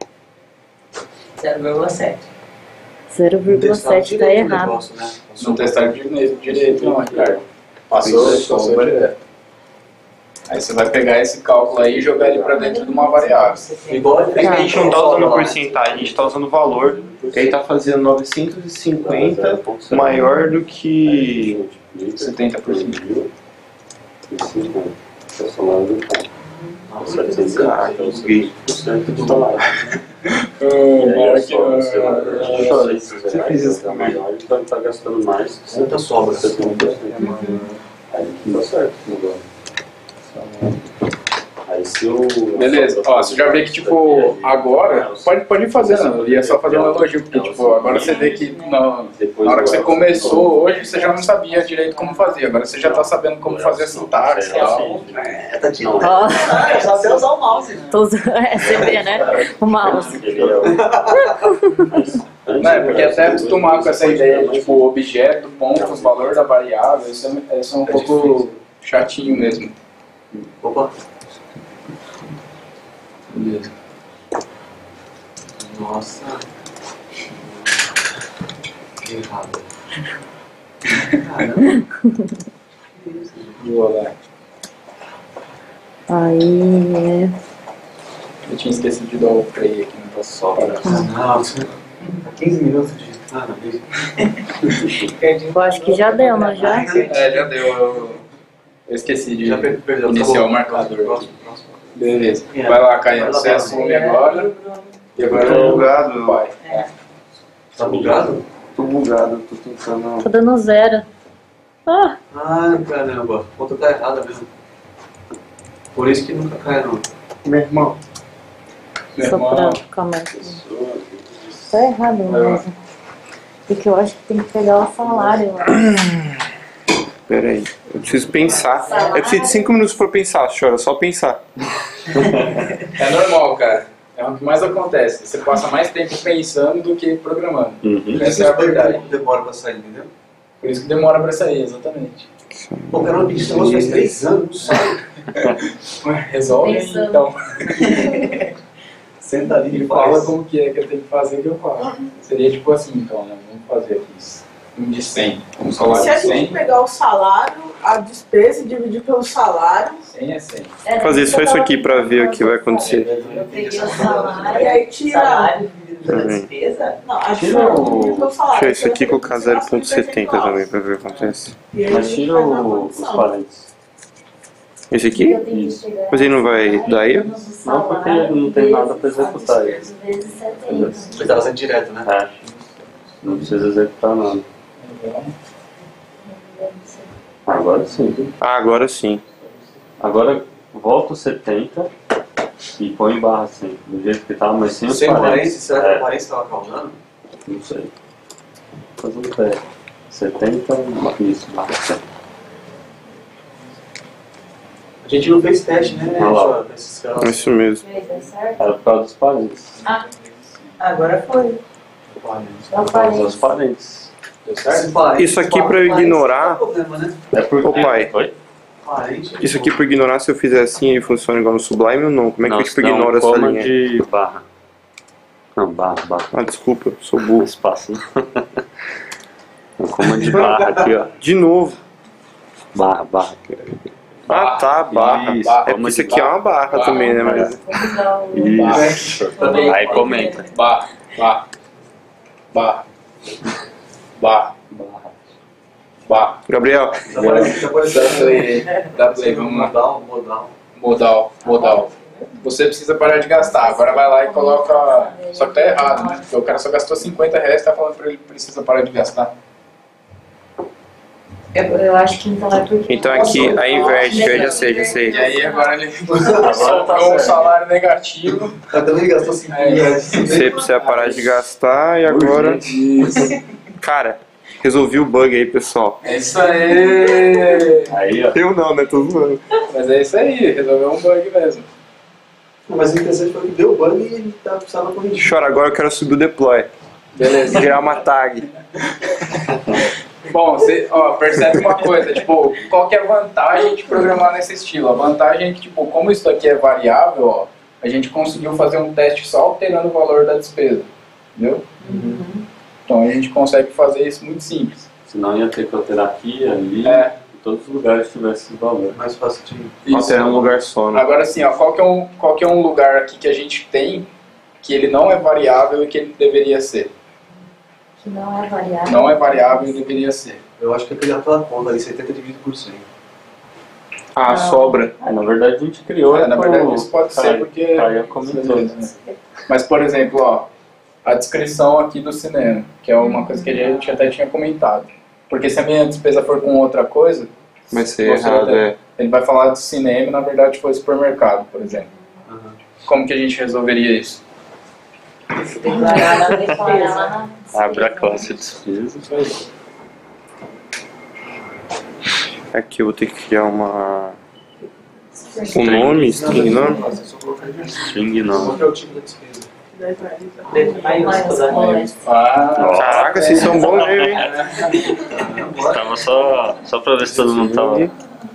[SPEAKER 10] 0,7.
[SPEAKER 2] 0,7 tá errado.
[SPEAKER 1] Não testaram direito não, Ricardo. Passou direto. Aí você vai pegar esse cálculo aí e jogar ele para dentro de uma variável.
[SPEAKER 3] Igual
[SPEAKER 6] É que a gente não tá usando porcentagem, a gente tá usando valor. E aí tá fazendo 950 maior do que
[SPEAKER 1] 70%.
[SPEAKER 5] O salário do cara. 750% do salário.
[SPEAKER 1] Maior que
[SPEAKER 5] Você fez isso também. Ele vai estar gastando mais.
[SPEAKER 3] Muita sobra.
[SPEAKER 5] 70%. Aí dá certo. Aí se o...
[SPEAKER 1] Beleza, ó, você já vê que tipo, agora, pode ir fazendo, eu ia só fazer um elogio, porque tipo, agora você vê que na hora que você começou hoje, você já não sabia direito como fazer, agora você já tá sabendo como fazer a sintaxe e tal.
[SPEAKER 2] Ó,
[SPEAKER 10] Só você usar o mouse.
[SPEAKER 2] tô usando. Você vê, né? O mouse.
[SPEAKER 1] Não, é porque até acostumar com essa ideia de tipo, objeto, ponto, valor da variável, isso é um pouco chatinho mesmo.
[SPEAKER 3] Opa. Beleza. Nossa. Que errado. Caramba.
[SPEAKER 1] Vou lá.
[SPEAKER 2] Aí,
[SPEAKER 1] Eu tinha esquecido de dar o play aqui, não posso só parar.
[SPEAKER 3] Nossa. 15 minutos de
[SPEAKER 2] Eu acho que já deu, não já?
[SPEAKER 1] É, já deu. Eu esqueci de iniciar o marcador. Beleza. Vai lá, Caio. Você assume agora. E agora
[SPEAKER 4] Tô bugado.
[SPEAKER 1] Vai.
[SPEAKER 3] Tá bugado?
[SPEAKER 6] Tô bugado, tô tentando.
[SPEAKER 2] Tô dando 0. Ah,
[SPEAKER 3] Ah, caramba. A conta tá errada mesmo. Por isso que nunca cai, não.
[SPEAKER 6] Meu irmão.
[SPEAKER 1] Meu irmão.
[SPEAKER 2] soprando, calma aí. Tá errado mesmo. Porque eu acho que tem que pegar o salário lá.
[SPEAKER 6] Pera aí, eu preciso pensar. Eu preciso de 5 minutos pra pensar, chora, só pensar.
[SPEAKER 1] É normal, cara. É o que mais acontece. Você passa mais tempo pensando do que programando. Essa é a verdade.
[SPEAKER 3] Demora pra sair, entendeu?
[SPEAKER 1] Por isso que demora pra sair, exatamente.
[SPEAKER 3] Pô, cara, uma bicha faz 3 anos, não sai.
[SPEAKER 1] Resolve aí,
[SPEAKER 2] Pensando.
[SPEAKER 1] então.
[SPEAKER 3] Senta ali
[SPEAKER 1] Ele
[SPEAKER 3] e
[SPEAKER 1] fala
[SPEAKER 3] faz.
[SPEAKER 1] como que é que eu tenho que fazer que eu faço. Seria tipo assim, então, né? Vamos fazer aqui. Um de 100. Um salário
[SPEAKER 9] Se a
[SPEAKER 1] de 100.
[SPEAKER 9] gente pegar o salário, a despesa e dividir pelo salário,
[SPEAKER 1] 100 é 100.
[SPEAKER 6] Vou fazer só isso aqui pra ver o que vai acontecer.
[SPEAKER 2] Eu peguei o salário.
[SPEAKER 9] e aí tira.
[SPEAKER 10] Salário dividido pela
[SPEAKER 6] Também.
[SPEAKER 10] despesa?
[SPEAKER 9] Não, a gente
[SPEAKER 6] Tira
[SPEAKER 9] vai
[SPEAKER 6] o-
[SPEAKER 9] dividir pelo salário.
[SPEAKER 6] Tira isso aqui e
[SPEAKER 9] Você vai
[SPEAKER 6] colocar
[SPEAKER 9] fazer
[SPEAKER 6] 0,70 também pra ver o que acontece.
[SPEAKER 9] E aí a
[SPEAKER 5] Mas
[SPEAKER 9] gente
[SPEAKER 5] tira
[SPEAKER 9] faz uma
[SPEAKER 5] os
[SPEAKER 9] condição.
[SPEAKER 5] parentes.
[SPEAKER 6] Esse aqui?
[SPEAKER 2] Eu tenho que chegar
[SPEAKER 6] Mas ele não vai dar aí?
[SPEAKER 5] Não, porque não tem nada pra executar aí.
[SPEAKER 2] Vezes 70.
[SPEAKER 3] Você tava sendo direto, né?
[SPEAKER 5] É. Não precisa executar nada. Agora sim.
[SPEAKER 6] Ah, agora sim.
[SPEAKER 5] Agora volta o 70 e põe barra assim, do jeito que tá, mas sem os
[SPEAKER 3] Sem
[SPEAKER 5] parentes.
[SPEAKER 3] parênteses, será que o
[SPEAKER 5] É,
[SPEAKER 3] parênteses tava causando?
[SPEAKER 5] não sei. Faz um teste. 70, isso, barra 100.
[SPEAKER 3] A gente não fez teste, né?
[SPEAKER 5] Olha lá.
[SPEAKER 3] Só nesses casos.
[SPEAKER 6] Isso mesmo.
[SPEAKER 2] Deu certo?
[SPEAKER 5] Era por causa dos parentes.
[SPEAKER 10] Agora foi.
[SPEAKER 2] Dá
[SPEAKER 5] Por causa dos parentes.
[SPEAKER 1] Deu certo?
[SPEAKER 6] Isso aqui pra eu ignorar.
[SPEAKER 3] Problema, né?
[SPEAKER 5] É porque...
[SPEAKER 6] Ô, pai.
[SPEAKER 5] Oi?
[SPEAKER 3] Parente.
[SPEAKER 6] Isso aqui pra ignorar, se eu fizer assim, ele funciona igual no Sublime ou não? Como é que
[SPEAKER 5] Não,
[SPEAKER 6] eu tipo,
[SPEAKER 5] não,
[SPEAKER 6] ignoro essa
[SPEAKER 5] coma
[SPEAKER 6] linha?
[SPEAKER 5] de barra. Não, barra.
[SPEAKER 6] Ah, desculpa, sou burro.
[SPEAKER 5] Espaço. Coma de barra aqui, ó.
[SPEAKER 6] De novo.
[SPEAKER 5] Barra.
[SPEAKER 6] Ah, tá, barra.
[SPEAKER 5] Isso,
[SPEAKER 6] É porque
[SPEAKER 5] coma
[SPEAKER 6] isso
[SPEAKER 5] de
[SPEAKER 6] aqui é uma barra
[SPEAKER 1] Barra,
[SPEAKER 6] também, né? Mas...
[SPEAKER 2] Vamos dar o...
[SPEAKER 5] Isso. Aí comenta.
[SPEAKER 1] Barra.
[SPEAKER 6] Gabriel,
[SPEAKER 1] Dá play, vamos lá.
[SPEAKER 3] Modal.
[SPEAKER 1] Modal. Você precisa parar de gastar. Agora vai lá e coloca. Só que tá errado, né? Porque o cara só gastou 50 reais e tá falando pra ele que precisa parar de gastar.
[SPEAKER 2] Eu acho que então é porque...
[SPEAKER 6] então aqui, aí inverte, eu já sei.
[SPEAKER 1] E aí agora ele
[SPEAKER 5] Agora tá
[SPEAKER 1] soltou um
[SPEAKER 5] certo.
[SPEAKER 1] salário negativo.
[SPEAKER 3] Também gastou 5 reais.
[SPEAKER 6] Você precisa parar de gastar e agora...
[SPEAKER 1] Isso.
[SPEAKER 6] Cara, resolvi o bug aí, pessoal.
[SPEAKER 1] É isso aí.
[SPEAKER 5] Aí, ó.
[SPEAKER 6] Eu não, né? Tô zoando.
[SPEAKER 1] Mas é isso aí, resolveu um bug mesmo.
[SPEAKER 3] Mas o interessante foi que deu bug e ele precisava corrigir.
[SPEAKER 6] Chora, agora eu quero subir o deploy.
[SPEAKER 1] Beleza.
[SPEAKER 6] Gerar uma tag.
[SPEAKER 1] Bom, você percebe uma coisa, tipo, qual que é a vantagem de programar nesse estilo? A vantagem é que, tipo, como isso aqui é variável, ó, a gente conseguiu fazer um teste só alterando o valor da despesa, entendeu? Então a gente consegue fazer isso muito simples.
[SPEAKER 5] Senão ia ter que alterar aqui, ali,
[SPEAKER 1] É.
[SPEAKER 5] em todos os lugares que tivesse esse valor.
[SPEAKER 3] Mais fácil de...
[SPEAKER 1] Isso.
[SPEAKER 6] Altera um lugar só, né?
[SPEAKER 1] Agora sim, ó, qual que é um lugar aqui que a gente tem que ele não é variável e que ele deveria ser?
[SPEAKER 2] Que não é variável.
[SPEAKER 1] Não é variável e deveria ser.
[SPEAKER 3] Eu acho que eu peguei aquela conta ali, 70 dividido por 100.
[SPEAKER 6] Ah, sobra.
[SPEAKER 5] Na verdade a gente criou.
[SPEAKER 1] Na verdade isso pode ser porque...
[SPEAKER 5] Caio comentou.
[SPEAKER 1] Mas, por exemplo, ó, a descrição aqui do cinema, que é uma coisa que a gente até tinha comentado. Porque se a minha despesa for com outra coisa,
[SPEAKER 6] Vai ser
[SPEAKER 1] você
[SPEAKER 6] errado,
[SPEAKER 1] até-
[SPEAKER 6] é.
[SPEAKER 1] ele vai falar de cinema e na verdade foi supermercado, por exemplo. Como que a gente resolveria isso?
[SPEAKER 10] Declarar na
[SPEAKER 2] Declarar
[SPEAKER 10] despesa.
[SPEAKER 2] lá na
[SPEAKER 5] Abre a classe despesa.
[SPEAKER 6] Aqui eu vou ter que criar uma... Um nome, string nome?
[SPEAKER 5] String não.
[SPEAKER 3] Qual que é o tipo da despesa?
[SPEAKER 10] Letra maiúscula.
[SPEAKER 6] Caraca, vocês são bons mesmo, hein?
[SPEAKER 5] Tava só pra ver se todo mundo tava.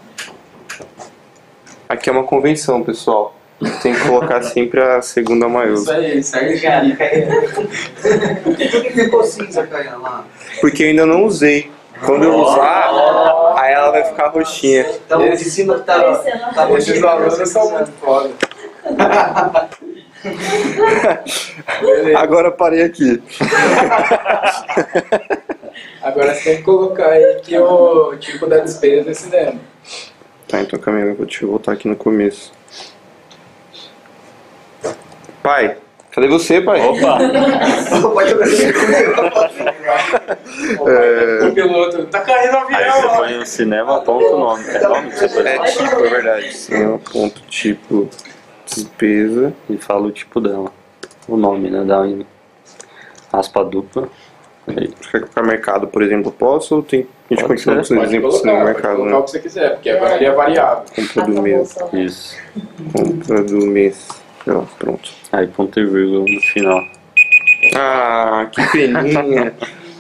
[SPEAKER 6] Aqui é uma convenção, pessoal. Tem que colocar sempre a segunda
[SPEAKER 1] Isso
[SPEAKER 6] maiúscula.
[SPEAKER 1] aí, segue
[SPEAKER 10] Obrigada, Caio.
[SPEAKER 3] Por que ficou cinza, Caio, lá?
[SPEAKER 6] Porque eu ainda não usei. Quando eu usar, aí ela vai ficar roxinha.
[SPEAKER 3] Então, de cima tá
[SPEAKER 1] Esses alunos são muito foda.
[SPEAKER 6] Agora parei aqui.
[SPEAKER 1] Agora você tem que colocar aí que o tipo da despesa é cinema.
[SPEAKER 6] Tá, então calma aí, deixa eu voltar aqui no começo. Pai, cadê você, pai?
[SPEAKER 5] Opa!
[SPEAKER 1] O piloto tá caindo o
[SPEAKER 5] Aí
[SPEAKER 1] avião,
[SPEAKER 5] você
[SPEAKER 1] ó.
[SPEAKER 5] põe no cinema, ponto o nome. É nome que você põe?
[SPEAKER 6] É tipo, é verdade. Cinema, ponto, tipo, despesa.
[SPEAKER 5] E fala o tipo dela. O nome, né? Dá em aspa dupla. Aí.
[SPEAKER 6] Quer colocar mercado, por exemplo, posso? Ou tem a gente continua com
[SPEAKER 5] ser,
[SPEAKER 6] os exemplos
[SPEAKER 1] Pode
[SPEAKER 6] no
[SPEAKER 1] colocar
[SPEAKER 6] mercado,
[SPEAKER 1] o
[SPEAKER 6] né?
[SPEAKER 1] que você quiser, porque é variável.
[SPEAKER 6] Compra do mês.
[SPEAKER 5] Isso.
[SPEAKER 6] Compra do mês. Sei lá, pronto.
[SPEAKER 5] Aí ponto e vírgula no final.
[SPEAKER 6] Ah, que peninha.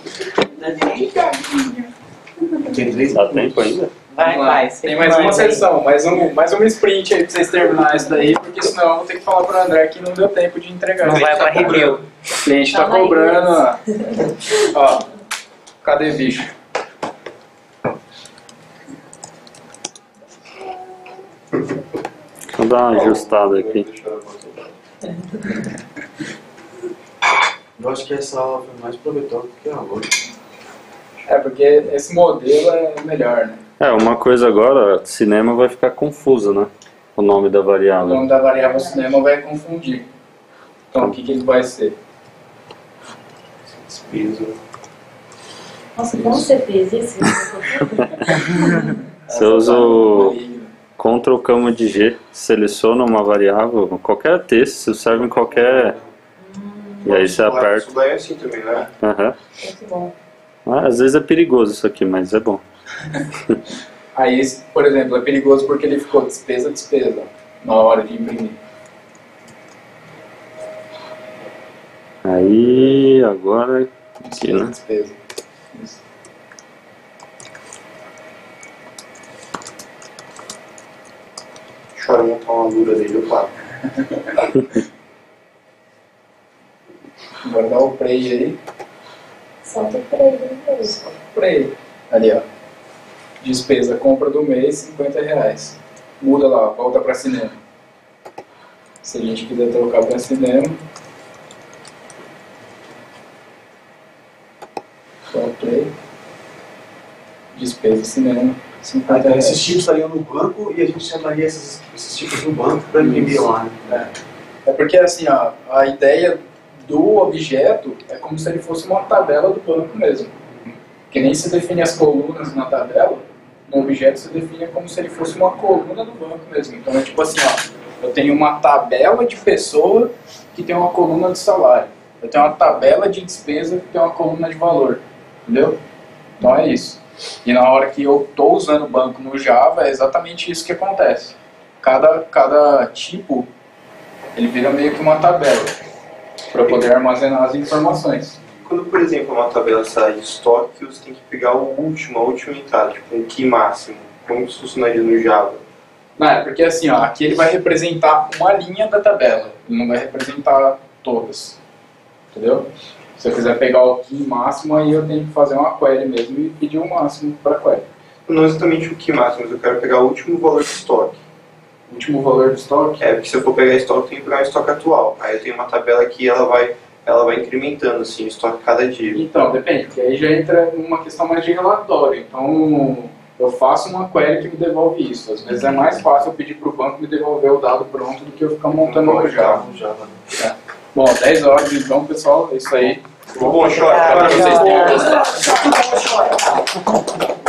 [SPEAKER 3] Tem 3
[SPEAKER 5] Dá tempo ainda?
[SPEAKER 10] Vai,
[SPEAKER 1] Vamos lá.
[SPEAKER 10] vai.
[SPEAKER 1] Tem mais uma sessão, mais uma sprint aí pra vocês terminarem isso daí, porque senão eu vou ter que falar pro André que não deu tempo de entregar.
[SPEAKER 10] Não
[SPEAKER 1] O cliente
[SPEAKER 10] vai pra
[SPEAKER 1] cobrando.
[SPEAKER 10] review.
[SPEAKER 1] O cliente tá
[SPEAKER 2] Calma aí.
[SPEAKER 1] cobrando, ó. Cadê bicho?
[SPEAKER 5] Vou dar uma ajustada aqui.
[SPEAKER 3] Eu acho que essa aula foi mais proveitosa do que a outra.
[SPEAKER 1] É, porque esse modelo é melhor, né?
[SPEAKER 5] É, uma coisa agora, cinema vai ficar confuso, né? O nome da
[SPEAKER 1] O
[SPEAKER 5] variável.
[SPEAKER 1] nome da variável cinema vai confundir. Então, o que ele vai ser?
[SPEAKER 3] Despesa.
[SPEAKER 2] Nossa, como você fez isso?
[SPEAKER 5] Você usa o Ctrl Cama de G, seleciona uma variável, qualquer texto, você serve em qualquer... E aí você aperta.
[SPEAKER 4] Isso daí é assim também, né?
[SPEAKER 5] Aham.
[SPEAKER 2] Muito bom.
[SPEAKER 5] Ah, às vezes é perigoso isso aqui, mas é bom.
[SPEAKER 1] Aí, esse, por exemplo, é perigoso porque ele ficou despesa na hora de imprimir.
[SPEAKER 5] Aí, agora... Aqui, né?
[SPEAKER 1] Despesa. Isso.
[SPEAKER 4] Deixa eu montar uma lura dele, eu falo.
[SPEAKER 1] Agora dá o play aí.
[SPEAKER 2] Solta o freio depois.
[SPEAKER 1] Play. Ali, ó. Despesa, compra do mês, R$50. Muda lá, volta para cinema. Se a gente quiser trocar para cinema. Só play. Despesa, cinema, R$50.
[SPEAKER 3] Esses tipos estariam no banco e a gente chamaria esses tipos no banco para imprimir lá. Né?
[SPEAKER 1] É porque assim, ó, a ideia do objeto é como se ele fosse uma tabela do banco mesmo. Que nem se define as colunas na tabela, no objeto se define como se ele fosse uma coluna do banco mesmo. Então é tipo assim, ó, eu tenho uma tabela de pessoa que tem uma coluna de salário. Eu tenho uma tabela de despesa que tem uma coluna de valor. Entendeu? Então é isso. E na hora que eu estou usando o banco no Java, é exatamente isso que acontece. Cada tipo, ele vira meio que uma tabela, para poder armazenar as informações.
[SPEAKER 4] Quando, por exemplo, uma tabela sai de estoque, você tem que pegar a última entrada, tipo um key máximo. Como isso funcionaria no Java?
[SPEAKER 1] Não, é porque assim, ó, aqui ele vai representar uma linha da tabela, ele não vai representar todas. Entendeu? Se eu quiser pegar o key máximo, aí eu tenho que fazer uma query mesmo e pedir o máximo para a query.
[SPEAKER 4] Não exatamente o key máximo, mas eu quero pegar o último valor de estoque.
[SPEAKER 1] O último valor do estoque?
[SPEAKER 4] É, porque se eu for pegar estoque, eu tenho que pegar o estoque atual. Aí eu tenho uma tabela que ela vai incrementando assim, o estoque cada dia.
[SPEAKER 1] Então, depende, porque aí já entra numa questão mais de relatório. Então, eu faço uma query que me devolve isso. Às vezes é mais fácil eu pedir para o banco me devolver o dado pronto do que eu ficar montando no Java. É. Bom, 10 horas então, pessoal, é isso aí.
[SPEAKER 4] Bom, chora.
[SPEAKER 1] Para vocês terem gostado.